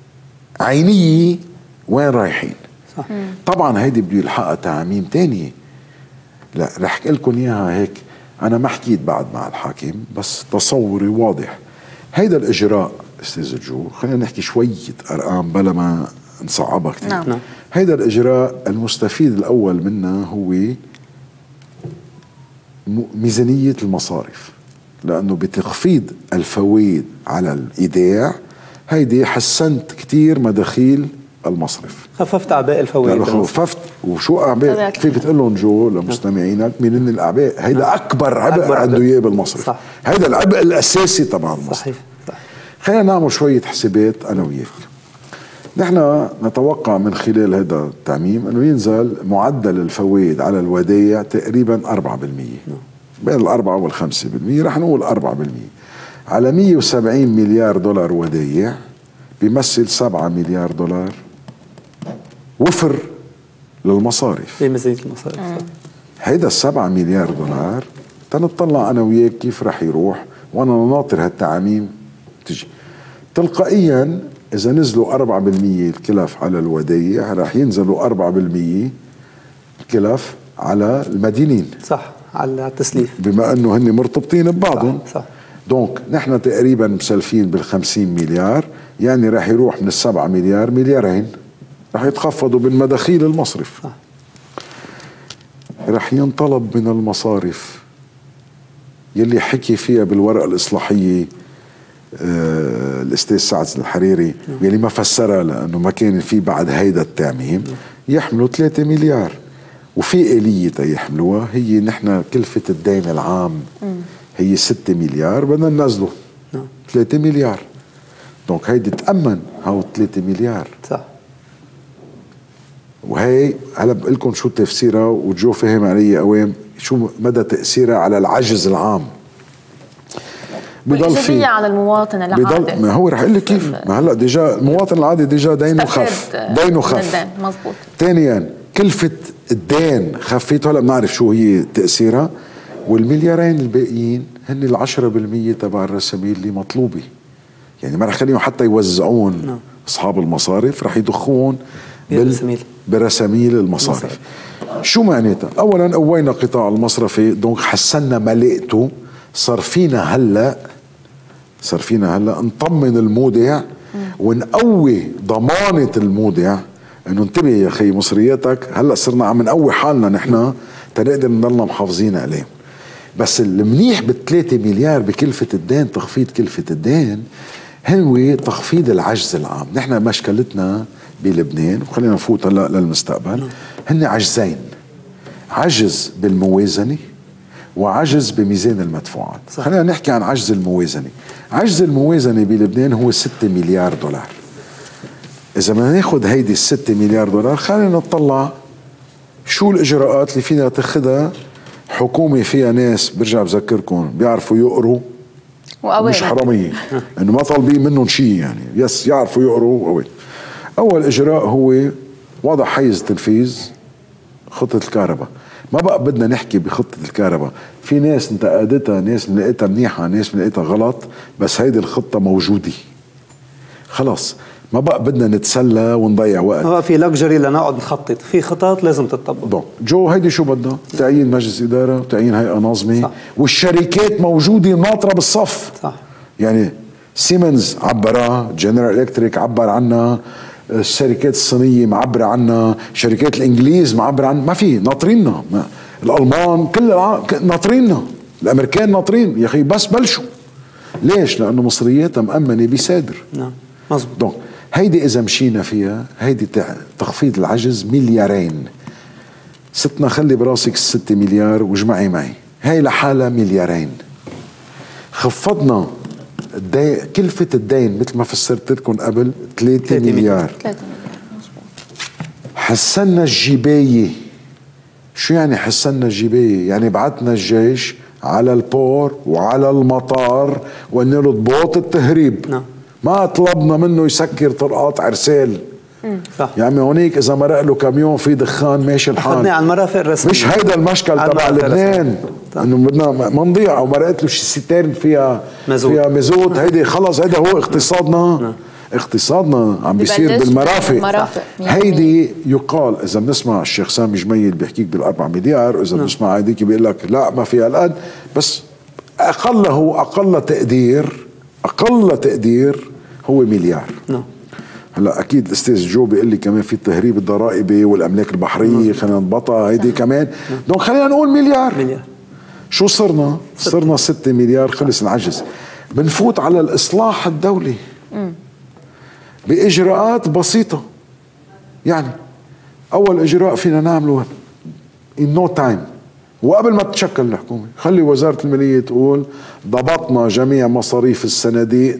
عينية وين رايحين. صح. طبعا هيدي بده يلحقها تعميم تانية. لا رح احكي لكم اياها هيك، انا ما حكيت بعد مع الحاكم بس تصوري واضح. هيدا الاجراء استاذ جو، خلينا نحكي شوية ارقام بلا ما نصعبها كتير. هيدا الاجراء المستفيد الاول منه هو ميزانية المصارف، لأنه بتخفيض الفوائد على الإيداع هيدي حسنت كتير مداخيل المصرف، خففت أعباء الفوائد. خففت. وشو أعباء؟ فيك تقول لهم جو لمستمعينك مين الأعباء؟ هيدا أكبر عبء عنده إياه بالمصرف. صح. هيدا العبء الأساسي تبع المصرف. صحيح. خلينا نعمل شوية حسابات أنا وياك. نحن نتوقع من خلال هذا التعميم أنه ينزل معدل الفوائد على الودائع تقريبا 4%، بين 4 وال5%. رح نقول 4% على 170 مليار دولار ودائع، بيمثل 7 مليار دولار وفر للمصارف. بميزانية المصارف. هيدا 7 مليار دولار تنطلع أنا وياك كيف رح يروح، وأنا ناطر هالتعاميم تجي تلقائيا. إذا نزلوا 4% الكلف على الودائع رح ينزلوا 4% الكلف على المدينين. صح. على التسليف، بما أنه هن مرتبطين ببعضهم. صح. دونك نحن تقريبا مسلفين بال50 مليار، يعني رح يروح من ال7 مليار مليارين رح يتخفضوا بالمداخيل المصرف. صح. رح ينطلب من المصارف يلي حكي فيها بالورقة الإصلاحية الاستاذ سعد الحريري، يلي ما فسرها لانه ما كان في بعد هيدا التعميم، يحملوا 3 مليار. وفي آلية يحملوها، هي نحن كلفة الدين العام هي 6 مليار، بدنا ننزله 3 مليار. دونك هيدي تأمن هاو 3 مليار. صح. وهي هلا بقول لكم شو تفسيرها، وجو فهم علي قوام شو مدى تأثيرها على العجز العام. والإيجابية على المواطن العادي. ما هو رح اقول لك كيف. ما هلا ديجا المواطن العادي ديجا دينه خف. دينه خف. مزبوط. ثانيا كلفة الدين خفيت، هلا بنعرف شو هي تأثيرها. والمليارين الباقيين هن ال10% تبع الرساميل اللي مطلوبة. يعني ما رح خليهم حتى يوزعون أصحاب المصارف، رح يضخون برساميل المصارف. شو معناتها؟ أولا قوينا قطاع المصرفي، دونك حسنا ملاءته، صار فينا هلا صار فينا هلا نطمن المودع ونقوي ضمانة المودع انه انتبه يا اخي مصرياتك، هلا صرنا عم نقوي حالنا نحن تنقدر نضلنا محافظين عليهم. بس المنيح ب3 مليار بكلفة الدين، تخفيض كلفة الدين، هو تخفيض العجز العام. نحن مشكلتنا بلبنان، وخلينا نفوت هلا للمستقبل، هن عجزين: عجز بالموازنة وعجز بميزان المدفوعات. خلينا نحكي عن عجز الموازنة. عجز الموازنة بلبنان هو 6 مليار دولار. إذا بدنا ناخذ هيدي ال6 مليار دولار، خلينا نطلع شو الإجراءات اللي فينا تاخذها حكومة فيها ناس، برجع بذكركم، بيعرفوا يقروا مش حرامية، إنه ما طالبين منهم شيء يعني، يس يعرفوا يقروا وقوي. أول إجراء هو وضع حيز تنفيذ خطة الكهرباء. ما بقى بدنا نحكي بخطة الكهرباء، في ناس انتقدتها، ناس لقيتها منيحة، ناس لقيتها غلط، بس هيدي الخطة موجودة خلاص. ما بقى بدنا نتسلى ونضيع وقت، ما بقى في لكجري لنقعد نخطط، في خطط لازم تطبق. جو هيدي شو بدها؟ تعيين مجلس إدارة وتعيين هيئة ناظمة. صح. والشركات موجودة ناطرة بالصف. صح. يعني سيمنز عبرها، جنرال الكتريك عبر عنها، الشركات الصينية معبرة عنها، شركات الإنجليز معبرة عنها، ما في ناطريننا، الألمان كل ناطريننا، الأمريكان ناطرين يا أخي، بس بلشوا. ليش؟ لأنه مصرياتها مأمنة بصادر. نعم مظبوط. دونك هيدي إذا مشينا فيها، هيدي تخفيض العجز مليارين. ستنا خلي براسك 6 مليار واجمعي معي، هاي لحالها مليارين. خفضنا كلفة الدين مثل ما فسرت لكم قبل 3 مليار. 3 مليار مظبوط. حسنا الجباية. شو يعني حسنا الجباية؟ يعني بعتنا الجيش على البور وعلى المطار وقلنا له ضباط التهريب. نعم. ما طلبنا منه يسكر طرقات عرسال. صح. يعني هونيك اذا مرق له كاميون في دخان ماشي الحال. اخذناه على المرافق الرسميه. مش هيدا المشكل تبع لبنان، انه بدنا ما نضيع، او مرقت له شي ستيرن فيها مازوت. هيدي خلص، هيدا هو اقتصادنا. اقتصادنا عم بيصير بالمرافق. هيدي يقال اذا بنسمع الشيخ سامي جميل بيحكيك بال4 مليار، واذا بنسمع هيديك بيقول لك لا ما فيها القد، بس اقل تقدير هو مليار. هلا اكيد الاستاذ جو بيقول لي كمان في التهريب الضرائبي والاملاك البحريه، خلينا نضبطها هيدي كمان. دونك خلينا نقول مليار. شو صرنا 6 مليار، خلص العجز. بنفوت على الاصلاح الدولي باجراءات بسيطه. يعني اول اجراء فينا نعمله in no time، وقبل ما تتشكل الحكومه، خلي وزاره الماليه تقول ضبطنا جميع مصاريف الصناديق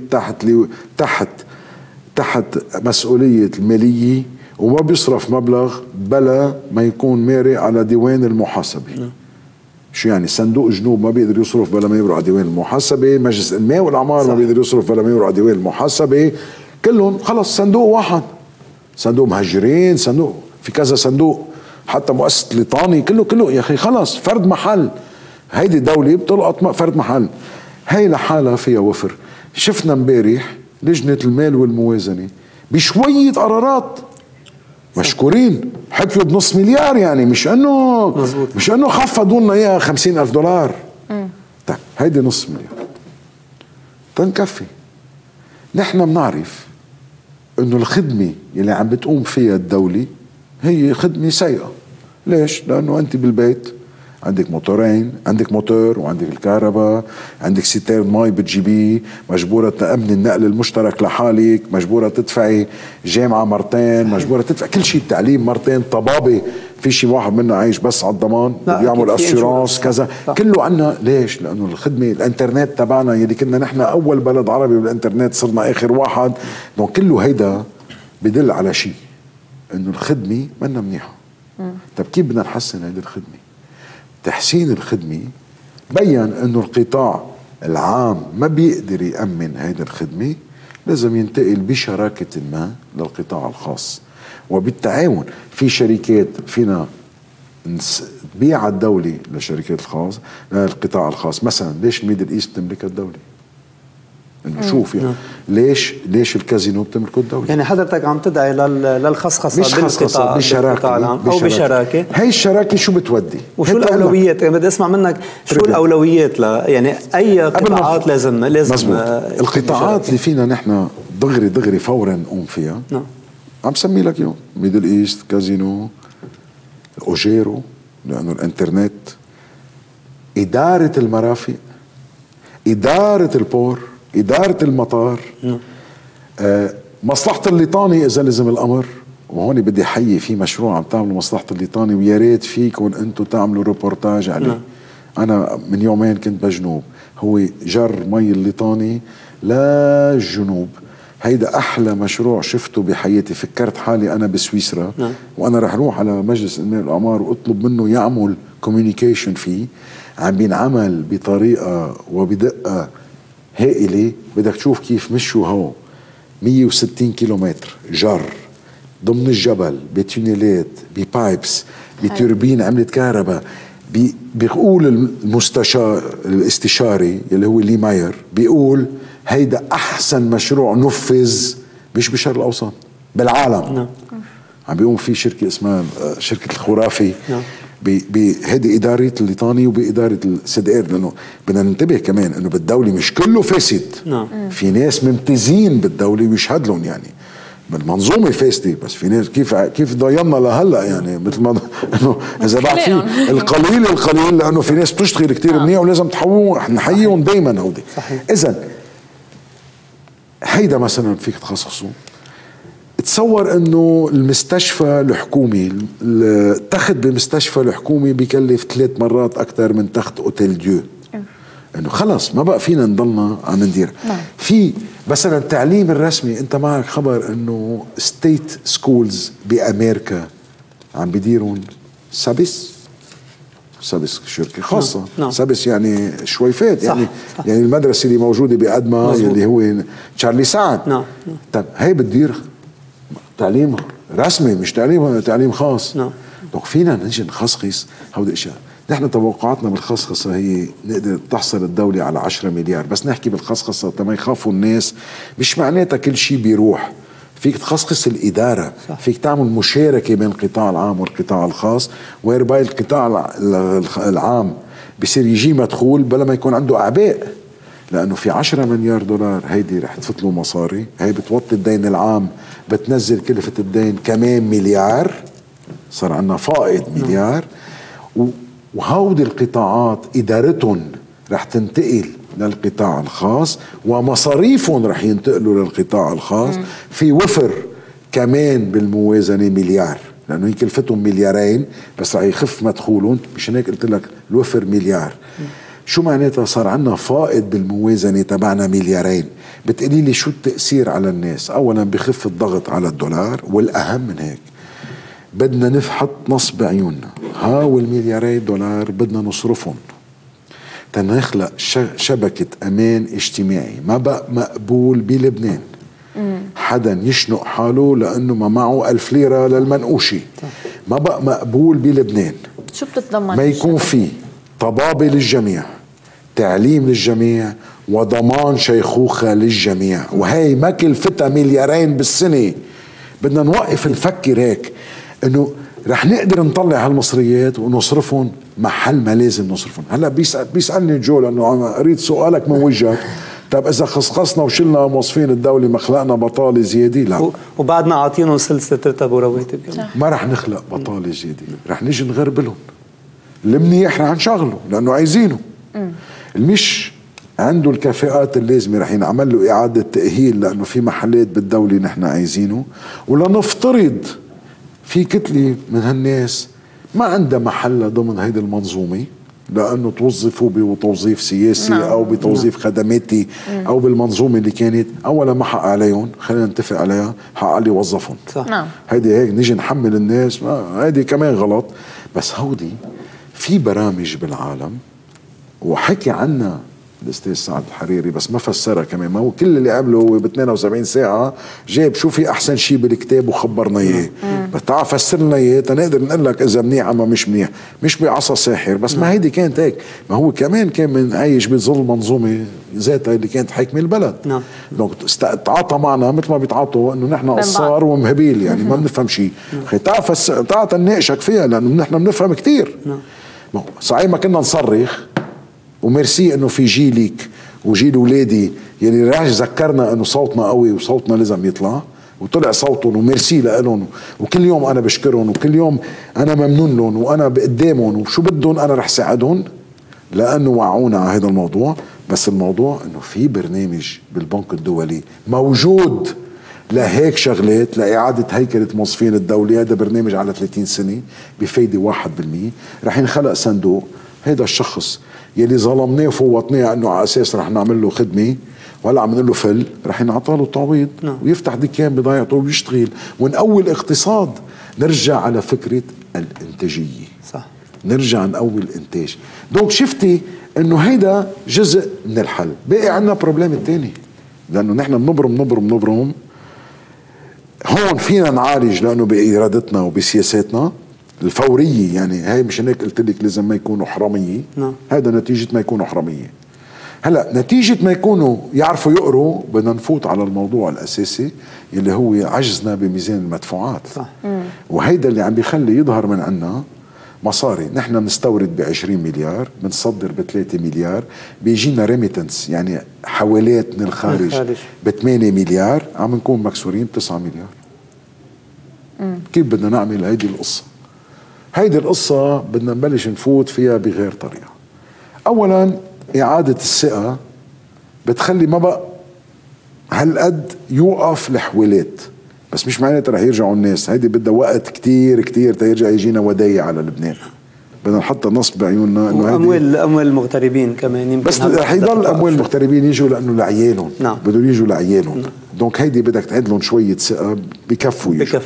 تحت مسؤولية المالية، وما بيصرف مبلغ بلا ما يكون ماري على ديوان المحاسبة. شو يعني؟ صندوق جنوب ما بيقدر يصرف بلا ما يمر على ديوان المحاسبة، مجلس الماء والأعمار ما بيقدر يصرف بلا ما يمر على ديوان المحاسبة، كلهم خلص صندوق واحد، صندوق مهجرين، صندوق في كذا صندوق، حتى مؤسسة ليطاني، كله يا أخي خلص فرد محل. هيدي دولة بتلقط فرد محل، هي لحالها فيها وفر. شفنا امبارح لجنة المال والموازنة بشوية قرارات مشكورين، حكوا بنص مليار، يعني مش انه خفضوا لنا اياها 50,000 دولار. طيب هيدي نص مليار تنكفي. نحن بنعرف انه الخدمة اللي عم بتقوم فيها الدولة هي خدمة سيئة. ليش؟ لانه انت بالبيت عندك موتورين، عندك موتور وعندك الكهرباء، عندك ستيرن مي بتجيبيه، مجبورة تأمن النقل المشترك لحالك، مجبورة تدفعي جامعة مرتين، مجبورة تدفع كل شيء، التعليم مرتين، طبابة في شيء واحد منا عايش بس على الضمان، بيعمل اسيورانس كذا، كله عنا. ليش؟ لأنه الخدمة الانترنت تبعنا يلي كنا نحن أول بلد عربي بالانترنت صرنا آخر واحد. دونك كله هيدا بدل على شيء، إنه الخدمة منا منيحة. طب كيف بدنا نحسن هيدي الخدمة؟ تحسين الخدمة بيّن انه القطاع العام ما بيقدر يأمن هيدا الخدمة، لازم ينتقل بشراكة ما للقطاع الخاص، وبالتعاون في شركات فينا تبيع الدولة للشركات الخاص للقطاع الخاص. مثلا ليش الميدل ايست تملكها الدولة؟ انه شوف يعني ليش الكازينو بتملكه الدوله؟ يعني حضرتك عم تدعي للخصخصه مش خصخصه، بالقطاع العام او بشراكه. هي الشراكه شو بتودي؟ وشو الاولويات؟ يعني بدي اسمع منك شو الاولويات يعني اي قطاعات لازم القطاعات اللي فينا نحن دغري فورا نقوم فيها. عم سمي لك يوم ميدل ايست، كازينو، اوجيرو لانه الانترنت، اداره المرافق، اداره البور، اداره المطار، مصلحه الليطاني اذا لزم الامر. وهون بدي حيي في مشروع عم تعملوا مصلحه الليطاني، ويا ريت فيكم انتم تعملوا ريبورتاج عليه. انا من يومين كنت بجنوب، هو جر مي الليطاني للجنوب. هيدا احلى مشروع شفته بحياتي. فكرت حالي انا بسويسرا وانا رح روح على مجلس الامناء والاعمار واطلب منه يعمل كوميونيكيشن فيه. عم بينعمل بطريقه وبدقه هائله. بدك تشوف كيف مشوا هو 160 كيلومتر جر ضمن الجبل بتونيلات ببايبس بتوربين عملت كهرباء. بيقول الاستشاري اللي هو لي ماير بيقول هيدا احسن مشروع نفذ مش بالشرق الاوسط بالعالم. عم بيقوم في شركه اسمها شركه الخرافي بهيدي اداره الليطاني وباداره السدقير. لانه بدنا ننتبه كمان انه بالدوله مش كله فاسد. في ناس ممتازين بالدوله ويشهد لهم يعني المنظومه فاسده، بس في ناس كيف ضينا لهلا يعني مثل ما انه اذا بعد في القليل لانه في ناس بتشتغل كثير منيح ولازم نحييهم دائما هودي. اذا هيدا مثلا فيك تخصصه. تصور انه المستشفى الحكومي، التخت بمستشفى الحكومي بيكلف 3 مرات اكثر من تخت اوتيل ديو. انه خلص ما بقى فينا نضلنا عم ندير. في مثلا التعليم الرسمي، انت معك خبر انه ستيت سكولز بامريكا عم بيديرون سابس شركه خاصه. سابس يعني شويفات يعني صح. يعني المدرسه اللي موجوده بأدما اللي هو تشارلي سعد. طيب هي بتدير تعليم رسمي مش تعليم خاص. دونك فينا نجي نخصخص هودي الاشياء. نحن توقعاتنا بالخصخصه هي نقدر تحصل الدوله على 10 مليار. بس نحكي بالخصخصه تما يخافوا الناس، مش معناتها كل شيء بيروح. فيك تخصخص الاداره صح. فيك تعمل مشاركه بين القطاع العام والقطاع الخاص، ويرباي القطاع العام بصير يجي مدخول بلا ما يكون عنده اعباء. لانه في 10 مليار دولار هيدي رح تفوت له مصاري، هي بتوطي الدين العام، بتنزل كلفه الدين كمان مليار، صار عندنا فائض مليار. وهودي القطاعات ادارتهم رح تنتقل للقطاع الخاص ومصاريفهم رح ينتقلوا للقطاع الخاص. في وفر كمان بالموازنه مليار، لانه هي كلفتهم مليارين بس رح يخف مدخولهم. مشان هيك قلت لك الوفر مليار. شو معناتها؟ صار عندنا فائض بالموازنه تبعنا مليارين. بتقولي لي شو التاثير على الناس؟ اولا بخف الضغط على الدولار، والاهم من هيك بدنا نفحط نصب عيوننا. والمليارين دولار بدنا نصرفهم تنخلق شبكة أمان اجتماعي. ما بقى مقبول بلبنان حدا يشنق حاله لأنه ما معه 1000 ليرة للمنقوشي. ما بقى مقبول بلبنان شو بتتضمن؟ ما يكون في طبابة للجميع، تعليم للجميع، وضمان شيخوخة للجميع. وهي ما كلفتها مليارين بالسنة. بدنا نوقف نفكر هيك انه رح نقدر نطلع هالمصريات ونصرفهم محل ما لازم نصرفهم. هلا بيسألني جو لانه قريت سؤالك من وجهك. طب اذا خصخصنا وشلنا موظفين الدولة ما خلقنا بطالة زيادة؟ لا. وبعدنا عاطينهم سلسلة رتب ورواتب. ما رح نخلق بطالة زيادة، رح نيجي نغربلهم. المنيح رح نشغله لانه عايزينه. المش عنده الكفاءات اللازمة رح ينعمل له إعادة تأهيل لأنه في محلات بالدولة نحن عايزينه. ولنفترض في كتلة من هالناس ما عندها محل ضمن هيدي المنظومة لأنه توظفوا بتوظيف سياسي أو بتوظيف خدماتي أو بالمنظومة اللي كانت. أولا ما حق عليهم، خلينا نتفق عليها، حق علي وظفهم. هيدي هيك نيجي نحمل الناس، هيدي كمان غلط. بس هودي في برامج بالعالم وحكي عنا الاستاذ سعد الحريري، بس ما فسرها كمان. ما هو كل اللي عمله هو ب 72 ساعه جاب شو في احسن شيء بالكتاب وخبرنا اياه. بس تعال فسر لنا اياه تنقدر نقول لك اذا منيح اما مش منيح، مش بعصا ساحر. بس ما هيدي كانت هيك، ما هو كمان كان من عايش بظل منظومه ذاتها اللي كانت حاكمه البلد. دونك تعاطى معنا مثل ما بيتعاطوا انه نحن قصار ومهبيل، يعني ما بنفهم شيء. تعال تناقشك فيها لانه نحن بنفهم كثير. صحيح ما كنا نصرخ وميرسي انه في جيلك وجيل اولادي يلي راح ذكرنا انه صوتنا قوي وصوتنا لازم يطلع، وطلع صوتهم وميرسي لهم، وكل يوم انا بشكرهم وكل يوم انا ممنون لهم وانا قدامهم وشو بدهم انا رح ساعدهم لانه وعونا على هذا الموضوع. بس الموضوع انه في برنامج بالبنك الدولي موجود لهيك شغلات، لإعادة هيكلة موظفين الدولة. هذا برنامج على 30 سنة بفايدة 1%. رح ينخلق صندوق، هذا الشخص يلي ظلمناه وفوتناه انه على اساس رح نعمل له خدمة ولا عم نقول له فل، رح ينعطى له تعويض ويفتح دكان بضايعته ويشتغل ونقوي الاقتصاد. نرجع على فكرة الانتاجية، صح، نرجع نقوي الانتاج. دونك شفتي انه هيدا جزء من الحل. باقي عندنا بروبليم الثاني، لانه نحن بنبرم هون فينا نعالج لانه بارادتنا وبسياساتنا الفوريه. يعني هاي مش هيك قلت لك لازم ما يكونوا حراميه، هذا نتيجه ما يكونوا حراميه. هلا نتيجه ما يكونوا يعرفوا يقروا، بدنا نفوت على الموضوع الاساسي اللي هو عجزنا بميزان المدفوعات. صح. وهيدا اللي عم بيخلي يظهر من عنا مصاري. نحن بنستورد ب20 مليار، بنصدر ب3 مليار، بيجينا ريميتنس يعني حوالات من الخارج ب8 مليار، عم نكون مكسورين ب9 مليار. كيف بدنا نعمل هيدي القصة؟ هيدي القصة بدنا نبلش نفوت فيها بغير طريقة. أولا إعادة الثقة بتخلي ما بقى هالقد يوقف الحوالات، بس مش معناتها رح يرجعوا الناس. هيدي بدها وقت كتير كتير تيرجع يجينا ودايع على لبنان. بدنا نحط نصب بعيوننا انه اموال المغتربين كمان يمكن، بس رح يضل اموال المغتربين يجوا لانه لعيالهم. بدهم يجوا لعيالهم. دونك هيدي بدك تعد لهم شويه ثقه بكفوا يجوا.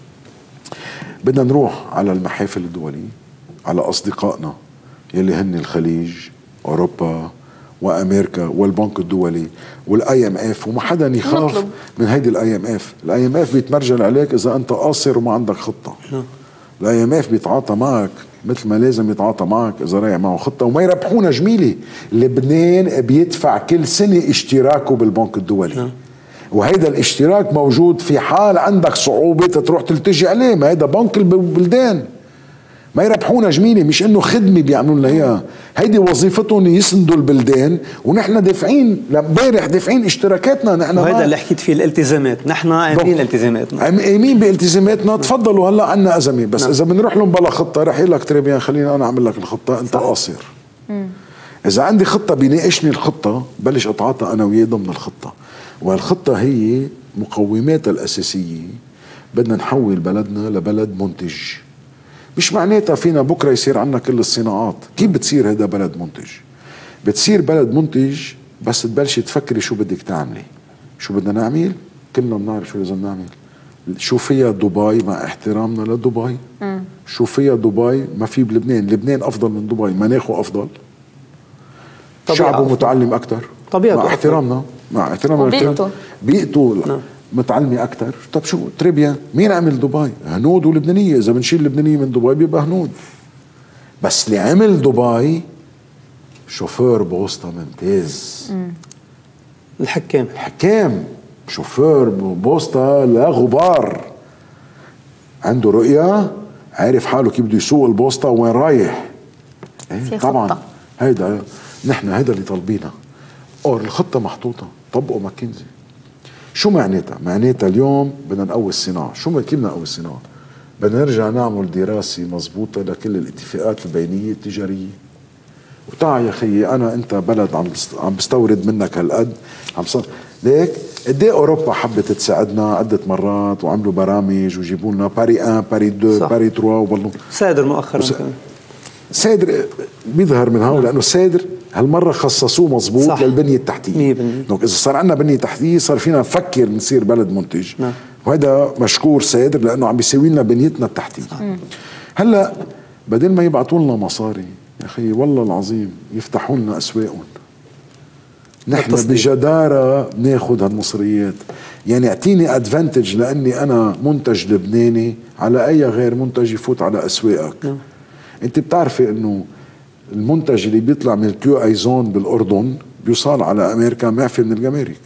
بدنا نروح على المحافل الدوليه، على اصدقائنا يلي هن الخليج، اوروبا وامريكا والبنك الدولي والاي ام اف، وما حدا يخاف من هيدي الاي ام اف. الاي ام اف بيتمرجل عليك اذا انت قاصر وما عندك خطه. الاي ام اف بيتعاطى معك مثل ما لازم يتعاطى معك اذا رايح معه خطه. وما يربحونا جميله، لبنان بيدفع كل سنه اشتراكه بالبنك الدولي. وهيدا الاشتراك موجود في حال عندك صعوبه تروح تلتجي عليه، ما هيدا بنك البلدان. ما يربحونا جميله، مش انه خدمه بيعملوا لنا اياها. هيدي وظيفتهم يسندوا البلدان، ونحن دافعين امبارح دافعين اشتراكاتنا. نحن وهذا اللي حكيت فيه الالتزامات، نحن قايمين التزاماتنا، قايمين بالتزاماتنا. تفضلوا هلا عنا ازمه، بس اذا بنروح لهم بلا خطه رح يقول لك تريبيان خليني انا اعمل لك الخطه، انت قاصر. اذا عندي خطه بيناقشني الخطه، بلش اتعاطى انا وياه ضمن الخطه. والخطه هي مقوماتها الاساسيه، بدنا نحول بلدنا لبلد منتج. مش معناتها فينا بكره يصير عندنا كل الصناعات. كيف بتصير هذا بلد منتج؟ بتصير بلد منتج بس تبلشي تفكري شو بدك تعملي. شو بدنا نعمل؟ كلنا بنعرف شو لازم نعمل. شو فيها دبي مع احترامنا لدبي؟ شو فيها دبي ما في بلبنان؟ لبنان افضل من دبي، مناخه افضل، شعبه متعلم اكثر، طبيعته مع احترامنا، مع احترامنا بيئته متعلمة أكثر. طب شو تريبيا مين عمل دبي؟ هنود ولبنانية. إذا بنشيل لبنانية من دبي بيبقى هنود. بس اللي عمل دبي شوفير بوسطة ممتاز. الحكام شوفير بوسطة لا غبار، عنده رؤية، عارف حاله كيف بده يسوق البوسطة وين رايح. طبعا هيدا نحن هيدا اللي طالبينه. الخطة محطوطة، طبقوا ماكنزي. شو معناتها؟ معناتها اليوم بدنا نقوي الصناعة. شو كيف بدنا نقوي الصناعة؟ بدنا نرجع نعمل دراسة مضبوطة لكل الاتفاقات البينية التجارية. وتعا يا خيي أنا أنت بلد عم بستورد منك هالقد، ليك قد ايه أوروبا حبت تساعدنا عدة مرات وعملوا برامج وجيبوا لنا باري 1 باري 2 باري 3 وبلو سادر مؤخرا سادر بيظهر من هون، لأنه سادر هالمرة خصصوه مضبوط للبنية التحتية. دونك إذا صار عندنا بنية تحتية صار فينا نفكر نصير بلد منتج. وهذا مشكور سادر لأنه عم بيسوي لنا بنيتنا التحتية. هلا بدل ما يبعثوا لنا مصاري يا أخي والله العظيم يفتحوا لنا أسواقهم. نحن بجدارة بناخد هالمصريات. يعني اعطيني ادفانتج لاني انا منتج لبناني على اي غير منتج يفوت على اسواقك. انت بتعرفي انه المنتج اللي بيطلع من الكيو ايزون بالاردن بيوصل على امريكا معفي من الجمارك.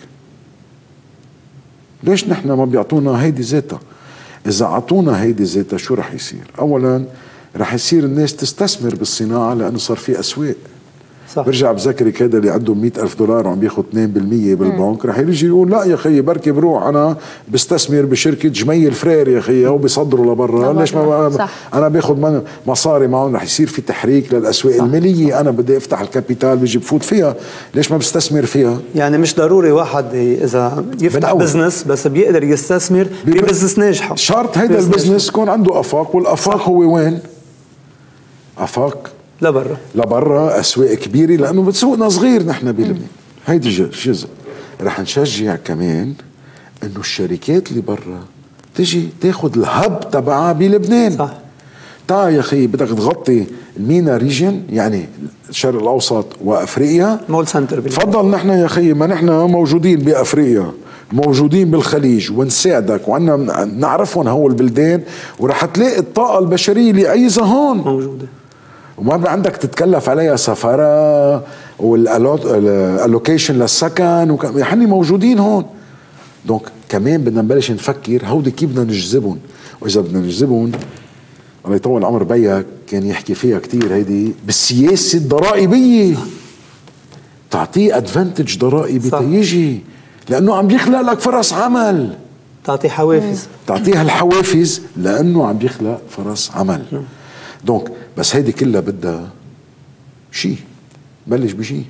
ليش نحن ما بيعطونا هيدي ذاتها؟ اذا اعطونا هيدي ذاتها شو رح يصير؟ اولا رح يصير الناس تستثمر بالصناعة لانه صار في اسواق. صح. برجع بذكرك هذا اللي عنده $100,000 وعم بياخذ 2% بالبنك رح يجي يقول لا يا خيي بركي بروح انا بستثمر بشركه جميل فرير يا خيي وبيصدروا لبرا. ليش ما انا باخذ مصاري معهم؟ رح يصير في تحريك للاسواق الماليه. انا بدي افتح الكابيتال بيجي بفوت فيها، ليش ما بستثمر فيها؟ يعني مش ضروري واحد اذا يفتح بزنس بس بيقدر يستثمر ببزنس ناجحه. شرط هيدا البزنس يكون عنده افاق، والافاق هو وين؟ افاق لبرا اسواق كبيره لانه بتسوقنا صغير نحن بلبنان. هيدي جزء. رح نشجع كمان انه الشركات اللي برا تجي تاخذ الهب تبعها بلبنان. صح. تعا يا اخي بدك تغطي المينا ريجن يعني الشرق الاوسط وافريقيا مول سنتر تفضل. نحن يا اخي ما نحن موجودين بافريقيا موجودين بالخليج ونساعدك وعنا نعرفهم هول البلدان، ورح تلاقي الطاقه البشريه اللي عايزها هون موجوده وما عندك تتكلف عليها سفارة والالوكيشن للسكن يعني موجودين هون. دونك كمان بدنا نبلش نفكر هودي كيف بدنا نجذبهم، واذا بدنا نجذبهم الله يطول عمر بيك كان يحكي فيها كتير هيدي بالسياسة الضرائبية، تعطيه ادفانتج ضرائبي تيجي لانه عم بيخلق لك فرص عمل، تعطيه حوافز، تعطيها الحوافز لانه عم بيخلق فرص عمل. دونك بس هيدي كلها بدها شيء، بلش بشيء.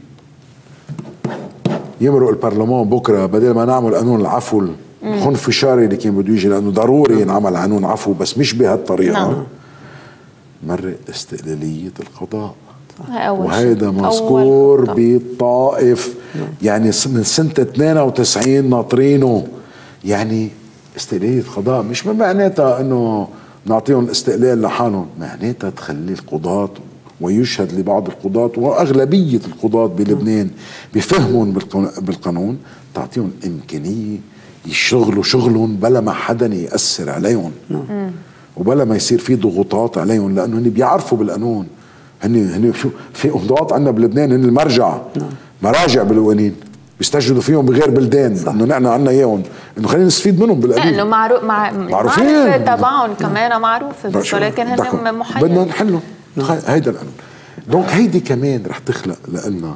يمرق البرلمان بكره بدل ما نعمل قانون العفو الخنفشاري اللي كان بده يجي لانه ضروري ينعمل قانون عفو بس مش بهالطريقه. مرق استقلاليه القضاء وهيدا مذكور بالطائف يعني من سنه 92 ناطرينه. يعني استقلاليه القضاء مش معناتها انه نعطيهم الاستقلال لحالهم، معناتها تخلي القضاة ويشهد لبعض القضاة وأغلبية القضاة بلبنان بفهمهم بالقانون، تعطيهم إمكانية يشتغلوا شغلهم بلا ما حدا يأثر عليهم وبلا ما يصير في ضغوطات عليهم لأنه هن بيعرفوا بالقانون. هن شو في قضاة عندنا بلبنان هن المرجع مراجع بالقوانين بيستجدوا فيهم بغير بلدان انه نحن عنا اياهم انه خلينا نستفيد منهم بالقليل لانه معروفين تبعهم كمان معروفه بس ولكن هن محيرين بدنا نحلهم. هيدا القانون. دونك هيدي كمان رح تخلق لنا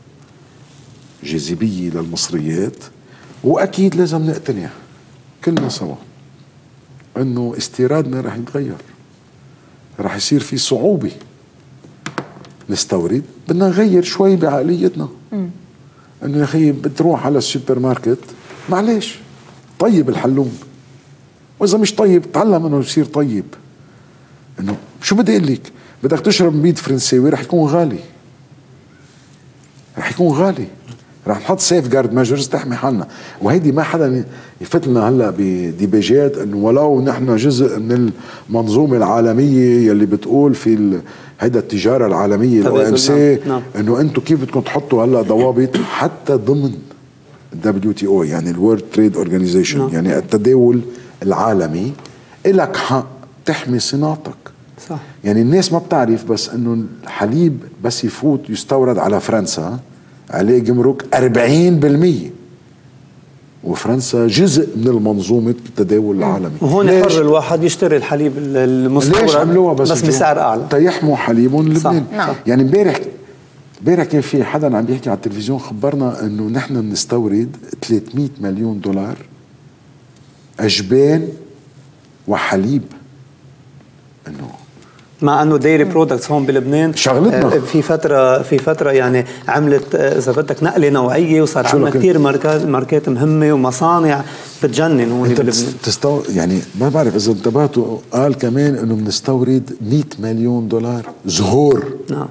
جاذبيه للمصريات، واكيد لازم نقتنع كلنا سوا انه استيرادنا رح يتغير، رح يصير في صعوبه نستورد. بدنا نغير شوي بعقليتنا انه يا اخي بتروح على السوبر ماركت معلش طيب الحلوم، واذا مش طيب تعلم انه يصير طيب. انه شو بدي اقول لك بدك تشرب مبيد فرنساوي رح يكون غالي، رح يكون غالي، رح نحط سيف جارد ميجرز تحمي حالنا. وهيدي ما حدا يفت لنا هلا بديباجات انه ولو نحن جزء من المنظومه العالميه يلي بتقول في هيدا التجاره العالميه الOMC انه انتم كيف بدكم تحطوا هلا ضوابط حتى ضمن WTO يعني الورد تريد اورجانيزيشن يعني التداول العالمي إلك حق تحمي صناعتك. صح. يعني الناس ما بتعرف بس انه الحليب بس يفوت يستورد على فرنسا عليه جمرك 40%، وفرنسا جزء من المنظومة التداول العالمي. وهون حر الواحد يشتري الحليب المستورد ليش عملوها بس بسعر اعلى تيحموا حليبهم لبنان. يعني امبارح كان في حدا عم بيحكي على التلفزيون خبرنا انه نحن بنستورد 300 مليون دولار اجبان وحليب، انه مع انه ديري برودكتس هون بلبنان شغلتنا في فتره يعني عملت اذا بدك نقله نوعيه وصار عندنا كثير ماركات مهمه ومصانع بتجنن هون بلبنان. يعني ما بعرف اذا انتبهتوا قال كمان انه بنستورد 100 مليون دولار زهور. نعم.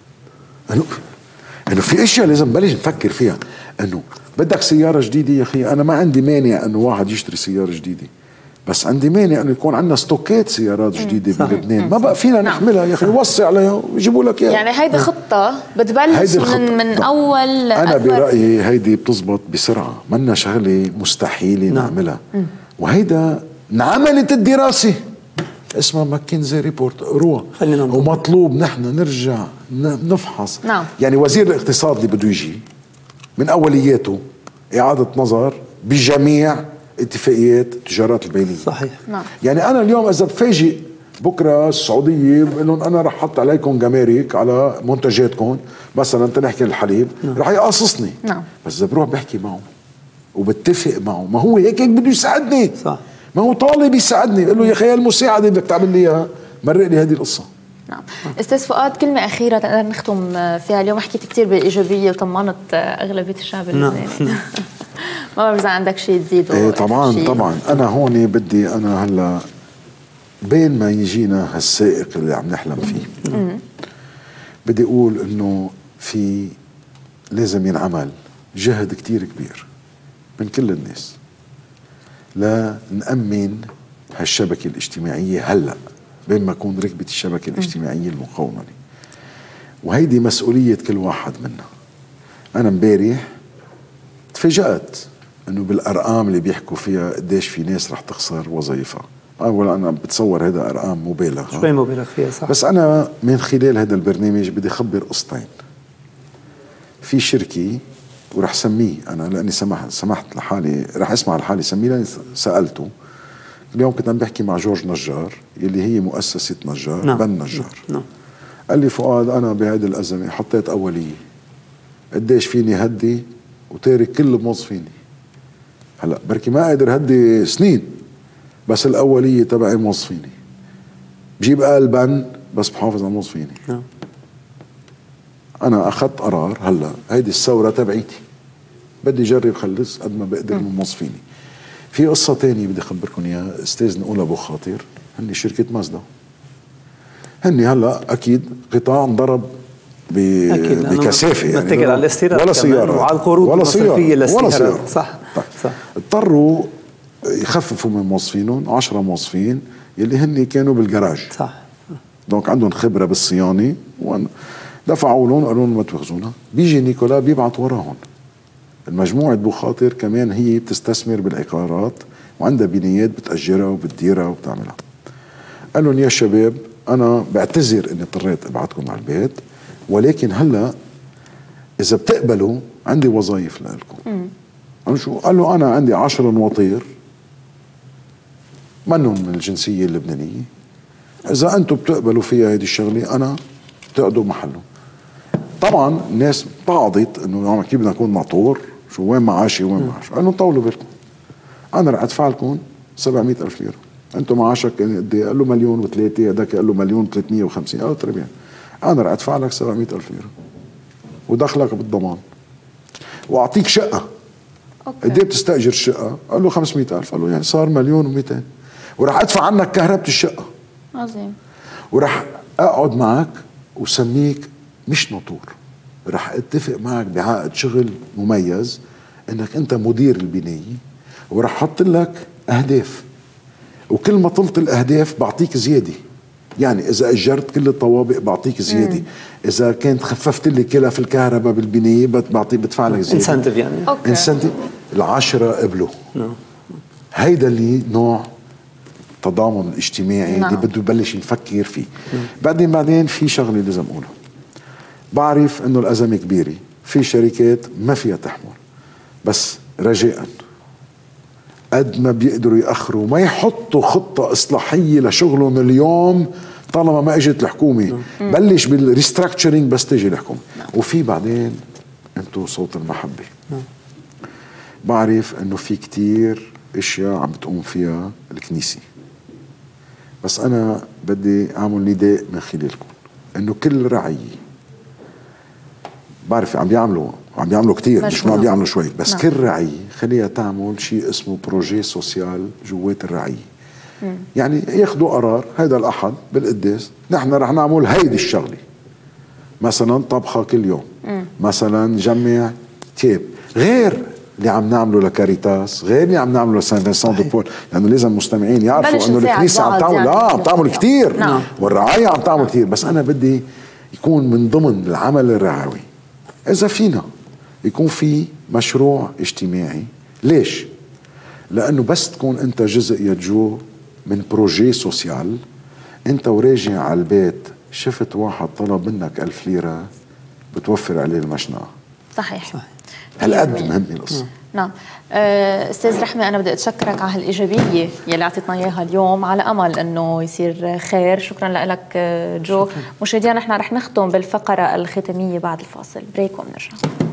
انه في اشياء لازم نبلش نفكر فيها. انه بدك سياره جديده يا اخي انا ما عندي مانع انه واحد يشتري سياره جديده، بس عندي مانع انه يكون عندنا ستوكات سيارات جديده بلبنان، ما بقى فينا نحملها يا اخي، وصي عليها ويجيبوا لك اياها. يعني هيدي خطه بتبلش من اول. انا برايي هيدي بتزبط بسرعه، منا شغله مستحيله نعملها. وهيدا انعملت الدراسه اسمها ماكنزي ريبورت، روح ومطلوب نحن نرجع نفحص. يعني وزير الاقتصاد اللي بده يجي من اولياته اعاده نظر بجميع اتفاقيات التجارات البينيه. صحيح. يعني انا اليوم اذا بفاجئ بكره السعوديه بقول لهم انا رح احط عليكم جمارك على منتجاتكم، مثلا تنحكي الحليب، رح يقاصصني. بس اذا بروح بحكي معه وبتفق معه، ما هو هيك بده يساعدني. صح. ما هو طالب يساعدني، بقول له يا خي المساعده بدك تعمل لي اياها، مرق لي هذه القصه. نعم. استاذ فؤاد، كلمه اخيره نقدر نختم فيها اليوم. حكيت كثير بالايجابيه وطمنت اغلبيه الشعب اللبناني. ما بعرف اذا عندك شيء تزيده. ايه طبعا طبعا. انا هون بدي انا هلا بين ما يجينا هالسائق اللي عم نحلم فيه، بدي اقول انه في لازم ينعمل جهد كتير كبير من كل الناس لا نأمن هالشبكة الاجتماعية هلأ، بين ما يكون ركبت الشبكة الاجتماعية المقومة. وهيدي مسؤولية كل واحد منا. أنا مبارح تفاجأت إنه بالأرقام اللي بيحكوا فيها قديش في ناس رح تخسر وظائفها. أولا أنا بتصور هذا أرقام مبالغة، شوي مبالغ فيها، صح. بس أنا من خلال هذا البرنامج بدي أخبر قصتين. في شركة ورح سميه أنا لأني سمحت لحالي، رح أسمع لحالي سميه لأني سألته اليوم. كنت عم بحكي مع جورج نجار يلي هي مؤسسة نجار، بن نجار. قال لي فؤاد أنا بهذه الأزمة حطيت أولية، قديش فيني هدي وتارك كل موظفيني. هلا بركي ما قادر هدي سنين، بس الأولية تبعي موظفيني، بجيب قلبا بس بحافظ على موظفيني. أنا أخذت قرار هلا هيدي الثورة تبعيتي، بدي جرب خلص قد ما بقدر من موظفيني. في قصة تانية بدي أخبركم إياها. أستاذ نقول أبو خاطر هني شركة مازدا، هني هلا أكيد قطاع انضرب بكثافة، يعني على الاستيراد ولا سيارة وعلى القروض المصرفية للسيارة. صح. صح. اضطروا يخففوا من موظفينهم 10 موظفين يلي هني كانوا بالجراج. صح. دونك عندهم خبرة بالصيانة، دفعوا لهم قالوا لهم ما تاخذونا. بيجي نيكولا بيبعت وراهم. المجموعة بو خاطر كمان هي بتستثمر بالعقارات وعندها بنايات بتأجرها وبتديرها وبتعملها. قال لهم يا شباب أنا بعتذر إني اضطريت أبعتكم على البيت، ولكن هلا إذا بتقبلوا عندي وظائف لكم. قالوا شو؟ قال له أنا عندي 10 نواطير منهم من الجنسية اللبنانية، إذا أنتم بتقبلوا فيها هذه الشغلة أنا بتقعدوا محلهم. طبعا الناس بعضت انه كيف بدنا نكون معطور، شو وين معاشي وين معاش. قال لهم طولوا بالكم، انا رح ادفع لكم 700,000 ليره. انتم معاشك قد ايه؟ قال له 1,300,000، هذاك قال له 1,350,000. قال له طيب انا رح ادفع لك 700,000 ليره ودخلك بالضمان واعطيك شقه. قد ايه بتستاجر الشقه؟ قال له 500,000. قال له يعني صار 1,200,000 ورح ادفع عنك كهرباء الشقه. عظيم. ورح اقعد معك وسميك مش ناطور، رح اتفق معك بعقد شغل مميز انك انت مدير البناية، ورح احط لك اهداف، وكل ما طلت الاهداف بعطيك زيادة. يعني اذا اجرت كل الطوابق بعطيك زيادة، اذا كنت خففت لي كلف الكهرباء بالبناية بدفع لك زيادة. انسنتيف يعني. انسنتيف. ال10 قبلوا. هيدا اللي نوع التضامن الاجتماعي اللي بده يبلش نفكر فيه. بعدين في شغله لازم اقولها. بعرف انه الازمه كبيره، في شركات ما فيها تحمل، بس رجاء قد ما بيقدروا ياخروا ما يحطوا خطه اصلاحيه لشغلهم اليوم طالما ما اجت الحكومه. بلش بالريستراكشرينج بس تيجي الحكومه. وفي بعدين انتم صوت المحبه. بعرف انه في كتير اشياء عم بتقوم فيها الكنيسه، بس انا بدي اعمل نداء من خلالكم انه كل رعيه، بعرف عم بيعملوا كتير، مش ما عم بيعملوا شوي، بس كل رعيه خليها تعمل شيء اسمه بروجي سوسيال جوات الرعيه. يعني ياخذوا قرار هذا الاحد بالقداس نحن رح نعمل هيدي الشغله، مثلا طبخه كل يوم، مثلا جمع تياب، غير اللي عم نعمله لكاريتاس غير اللي عم نعمله لسان فينسون دو بول، لانه يعني لازم المستمعين يعرفوا انه الكنيسه عم تعمل يعني عم تعمل كثير، نعم. والرعايه عم تعمل كثير، بس انا بدي يكون من ضمن العمل الرعوي اذا فينا يكون في مشروع اجتماعي. ليش؟ لانه بس تكون انت جزء يا جو من بروجي سوسيال، انت وراجع على البيت شفت واحد طلب منك 1000 ليرة بتوفر عليه المشنقة. صحيح. هالقد مهمة القصة. نعم. استاذ رحمة، انا بدي اتشكرك على هالايجابية يلي اعطيتنا اياها اليوم، على امل انه يصير خير. شكرا لك جو. مشاهدينا نحن رح نختم بالفقرة الختامية بعد الفاصل، بريك وبنرجع.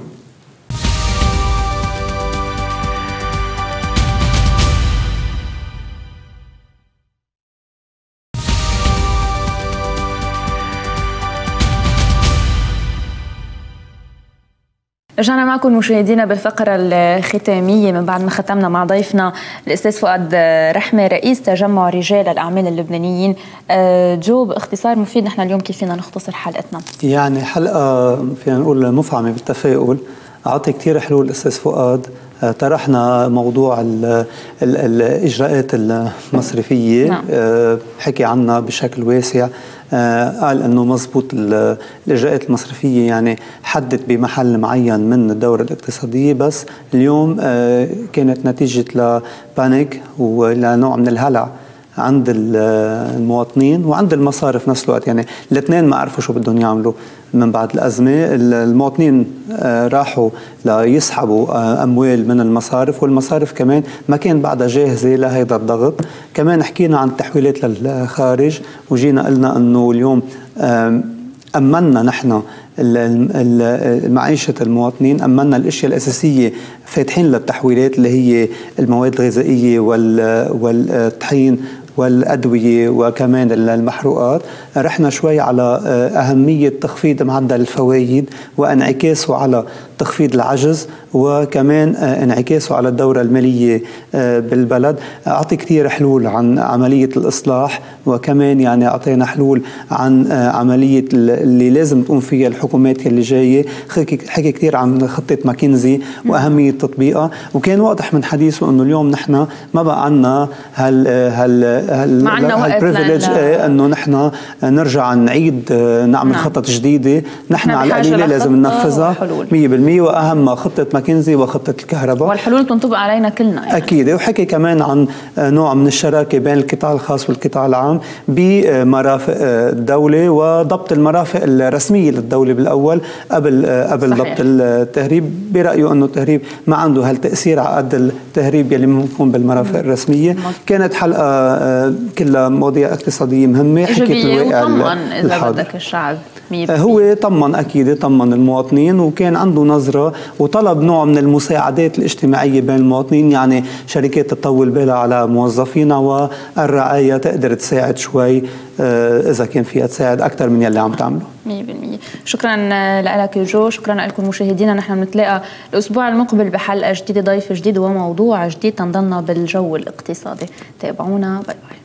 رجعنا معكم مشاهدينا بالفقرة الختامية من بعد ما ختمنا مع ضيفنا الأستاذ فؤاد رحمة رئيس تجمع رجال الأعمال اللبنانيين. جو، باختصار مفيد، نحن اليوم كيف فينا نختصر حلقتنا؟ يعني حلقة فينا نقول مفعمة بالتفاؤل، أعطي كثير حلول الأستاذ فؤاد. طرحنا موضوع الإجراءات المصرفية، نعم. حكي عنها بشكل واسع، قال أنه مزبوط الإجراءات المصرفية يعني حدت بمحل معين من الدورة الاقتصادية، بس اليوم كانت نتيجة لبانيك ولنوع من الهلع عند المواطنين وعند المصارف نفس الوقت. يعني الاثنين ما عرفوا شو بدهم يعملوا من بعد الأزمة. المواطنين راحوا ليسحبوا أموال من المصارف، والمصارف كمان ما كان بعدها جاهزة لهيدا الضغط. كمان حكينا عن التحويلات للخارج، وجينا قلنا أنه اليوم أمنا نحن معيشة المواطنين، أمنا الأشياء الأساسية فاتحين للتحويلات اللي هي المواد الغذائية والطحين والأدوية وكمان المحروقات. رحنا شوي على أهمية تخفيض معدل الفوائد وانعكاسه على تخفيض العجز، وكمان انعكاسه على الدورة المالية بالبلد. أعطي كثير حلول عن عملية الإصلاح، وكمان يعني أعطينا حلول عن عملية اللي لازم تقوم فيها الحكومات اللي جاية. حكي كثير عن خطة ماكنزي وأهمية تطبيقها، وكان واضح من حديثه أنه اليوم نحن ما بقى عنا هالبريفيليج أنه نحن نرجع نعيد نعمل خطط جديدة. نحن على القليلة لازم ننفذها 100%، وأهم خطة ماكنزي وخطة الكهرباء، والحلول تنطبق علينا كلنا يعني. أكيد. وحكي كمان عن نوع من الشراكة بين القطاع الخاص والقطاع العام بمرافق الدولة، وضبط المرافق الرسمية للدولة بالأول قبل ضبط التهريب. برأيه أنه التهريب ما عنده هالتأثير على قد التهريب يلي ممكن بالمرافق الرسمية. كانت حلقة كلها مواضيع اقتصادية مهمة، حكيت الواقع وطمن إذا بدك الشعب. هو طمن، أكيد طمن المواطنين، وكان عنده نظرة وطلب نوع من المساعدات الاجتماعية بين المواطنين، يعني شركات تطول بالها على موظفينها والرعاية تقدر تساعد شوي إذا كان فيها تساعد أكثر من يلي عم تعمله. 100%. شكرا لك جو، شكرا لكم مشاهدينا. نحن بنتلاقى الأسبوع المقبل بحلقة جديدة، ضيف جديد وموضوع جديد، تنضلنا بالجو الاقتصادي. تابعونا، باي باي.